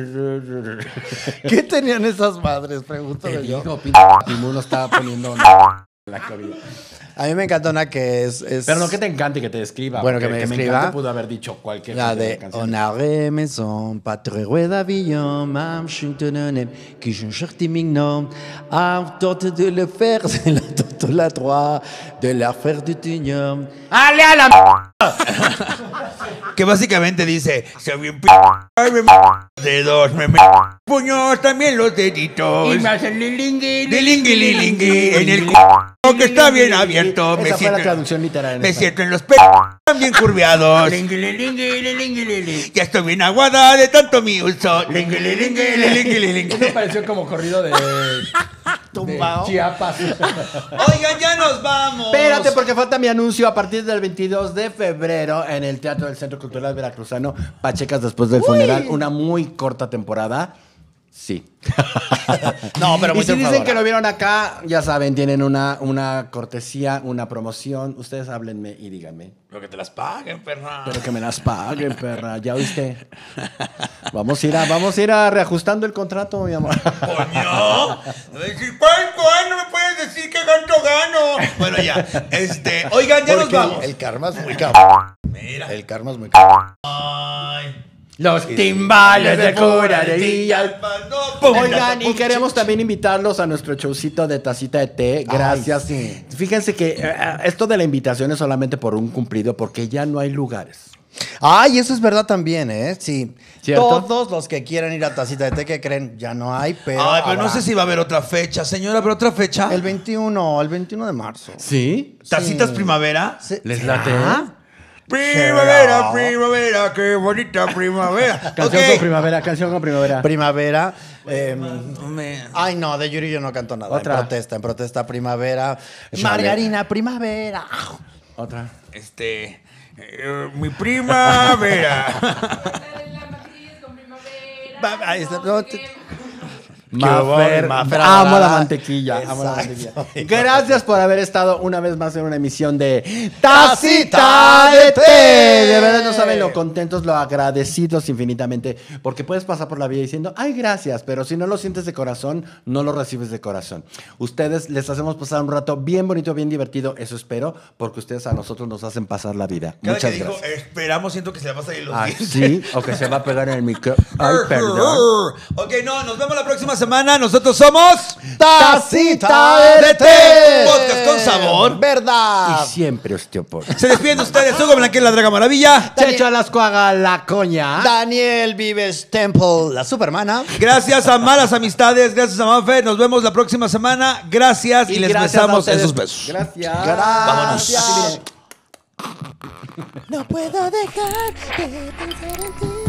¿Qué tenían esas madres? Te Pregúntale yo. digo, p***, Timuno estaba poniendo una- la cabida. A mí me encanta una que es... es- Pero no que te encante, que te describa. Bueno, que porque me que describa. encante pudo haber dicho cualquier La cosa de canción. On a maison, pas très loin d'avion, mam chuntononem, qui je cherche mignon, a tente de le faire, c'est la tente la droit, de la faire du tignon. ¡Ale a la m***! Que básicamente dice, soy bien p ay, me m dedos, me m puños, también los deditos. Y me hace lilingui, Dilingui, lilingui, en el c que está bien abierto. Me Esa fue la siento, traducción literal en me español. siento en los pe también curviados. Lingui, lilingui, lilingui, lilingui. Ya estoy bien aguada de tanto mi uso. Lingui, lilingui, lilingui, lilingui. Eso pareció como corrido de, de Tumbao. Chiapas. Oigan, ya nos vamos. Espérate, porque falta mi anuncio a partir del veintidós de febrero en el Teatro del Centro Cultural Veracruzano, Pachecas después del funeral. Una muy corta temporada. Sí. No, pero muy y si dicen triunfadora. que lo vieron acá, ya saben, tienen una, una cortesía, una promoción. Ustedes háblenme y díganme. Lo que te las paguen, perra. Pero que me las paguen, perra. ¿Ya oíste? Vamos a ir a, vamos a, ir a reajustando el contrato, mi amor. Coño. Decir, ¿cuánto? No me puedes decir que ganto gano. Bueno, ya. Este, oigan, ya nos Porque vamos. el karma es muy cabrón. Mira. El karma es muy cabrón. Ay. Los timbales de curadería. Pum. Oigan, y queremos también invitarlos a nuestro showcito de tacita de té. Gracias. Ay, sí. Fíjense que eh, esto de la invitación es solamente por un cumplido, porque ya no hay lugares. Ay, eso es verdad también, ¿eh? Sí. ¿Cierto? Todos los que quieran ir a Tacita de Té, que creen, ya no hay, pero. Ay, pero no habrá. sé si va a haber otra fecha. Señora, ¿pero otra fecha? El veintiuno, el veintiuno de marzo. ¿Sí? ¿Tacitas primavera? Sí. ¿Les late? Primavera, primavera, qué bonita primavera. Canción Ok. con primavera, canción con primavera. Primavera. eh, Me- ay, no, de Yuri yo no canto nada. Otra. En protesta, en protesta, primavera. Chale. Margarina, primavera. Otra. Este. eh, mi primavera. Va- ahí está, no, te- Mafer, Mafer amo la Adara. mantequilla, amo la Exacto. mantequilla. Gracias por haber estado una vez más en una emisión de Tacita de Té. De verdad no saben lo contentos, lo agradecidos infinitamente, porque puedes pasar por la vida diciendo, ay, gracias, pero si no lo sientes de corazón, no lo recibes de corazón. Ustedes les hacemos pasar un rato bien bonito, bien divertido, eso espero, porque ustedes a nosotros nos hacen pasar la vida. Cada Muchas que dijo, gracias. esperamos, siento que se le va a salir los Ay, dientes. sí, o que se va a pegar en el micro. Ay, perdón. Ok, no, nos vemos la próxima semana. Nosotros somos Tacita de Té. Podcast con sabor. Verdad. Y siempre osteoporosis. Se despiden de ustedes. Hugo Blanquer, la Draga Maravilla. Checho Alascuaga, la coña. Daniel Vives Temple, la supermana. Gracias a Malas Amistades. Gracias a Mafe. Nos vemos la próxima semana. Gracias y, les gracias a besamos ustedes. esos besos. Gracias. Gracias. Así, miren. No puedo dejar de pensar en ti.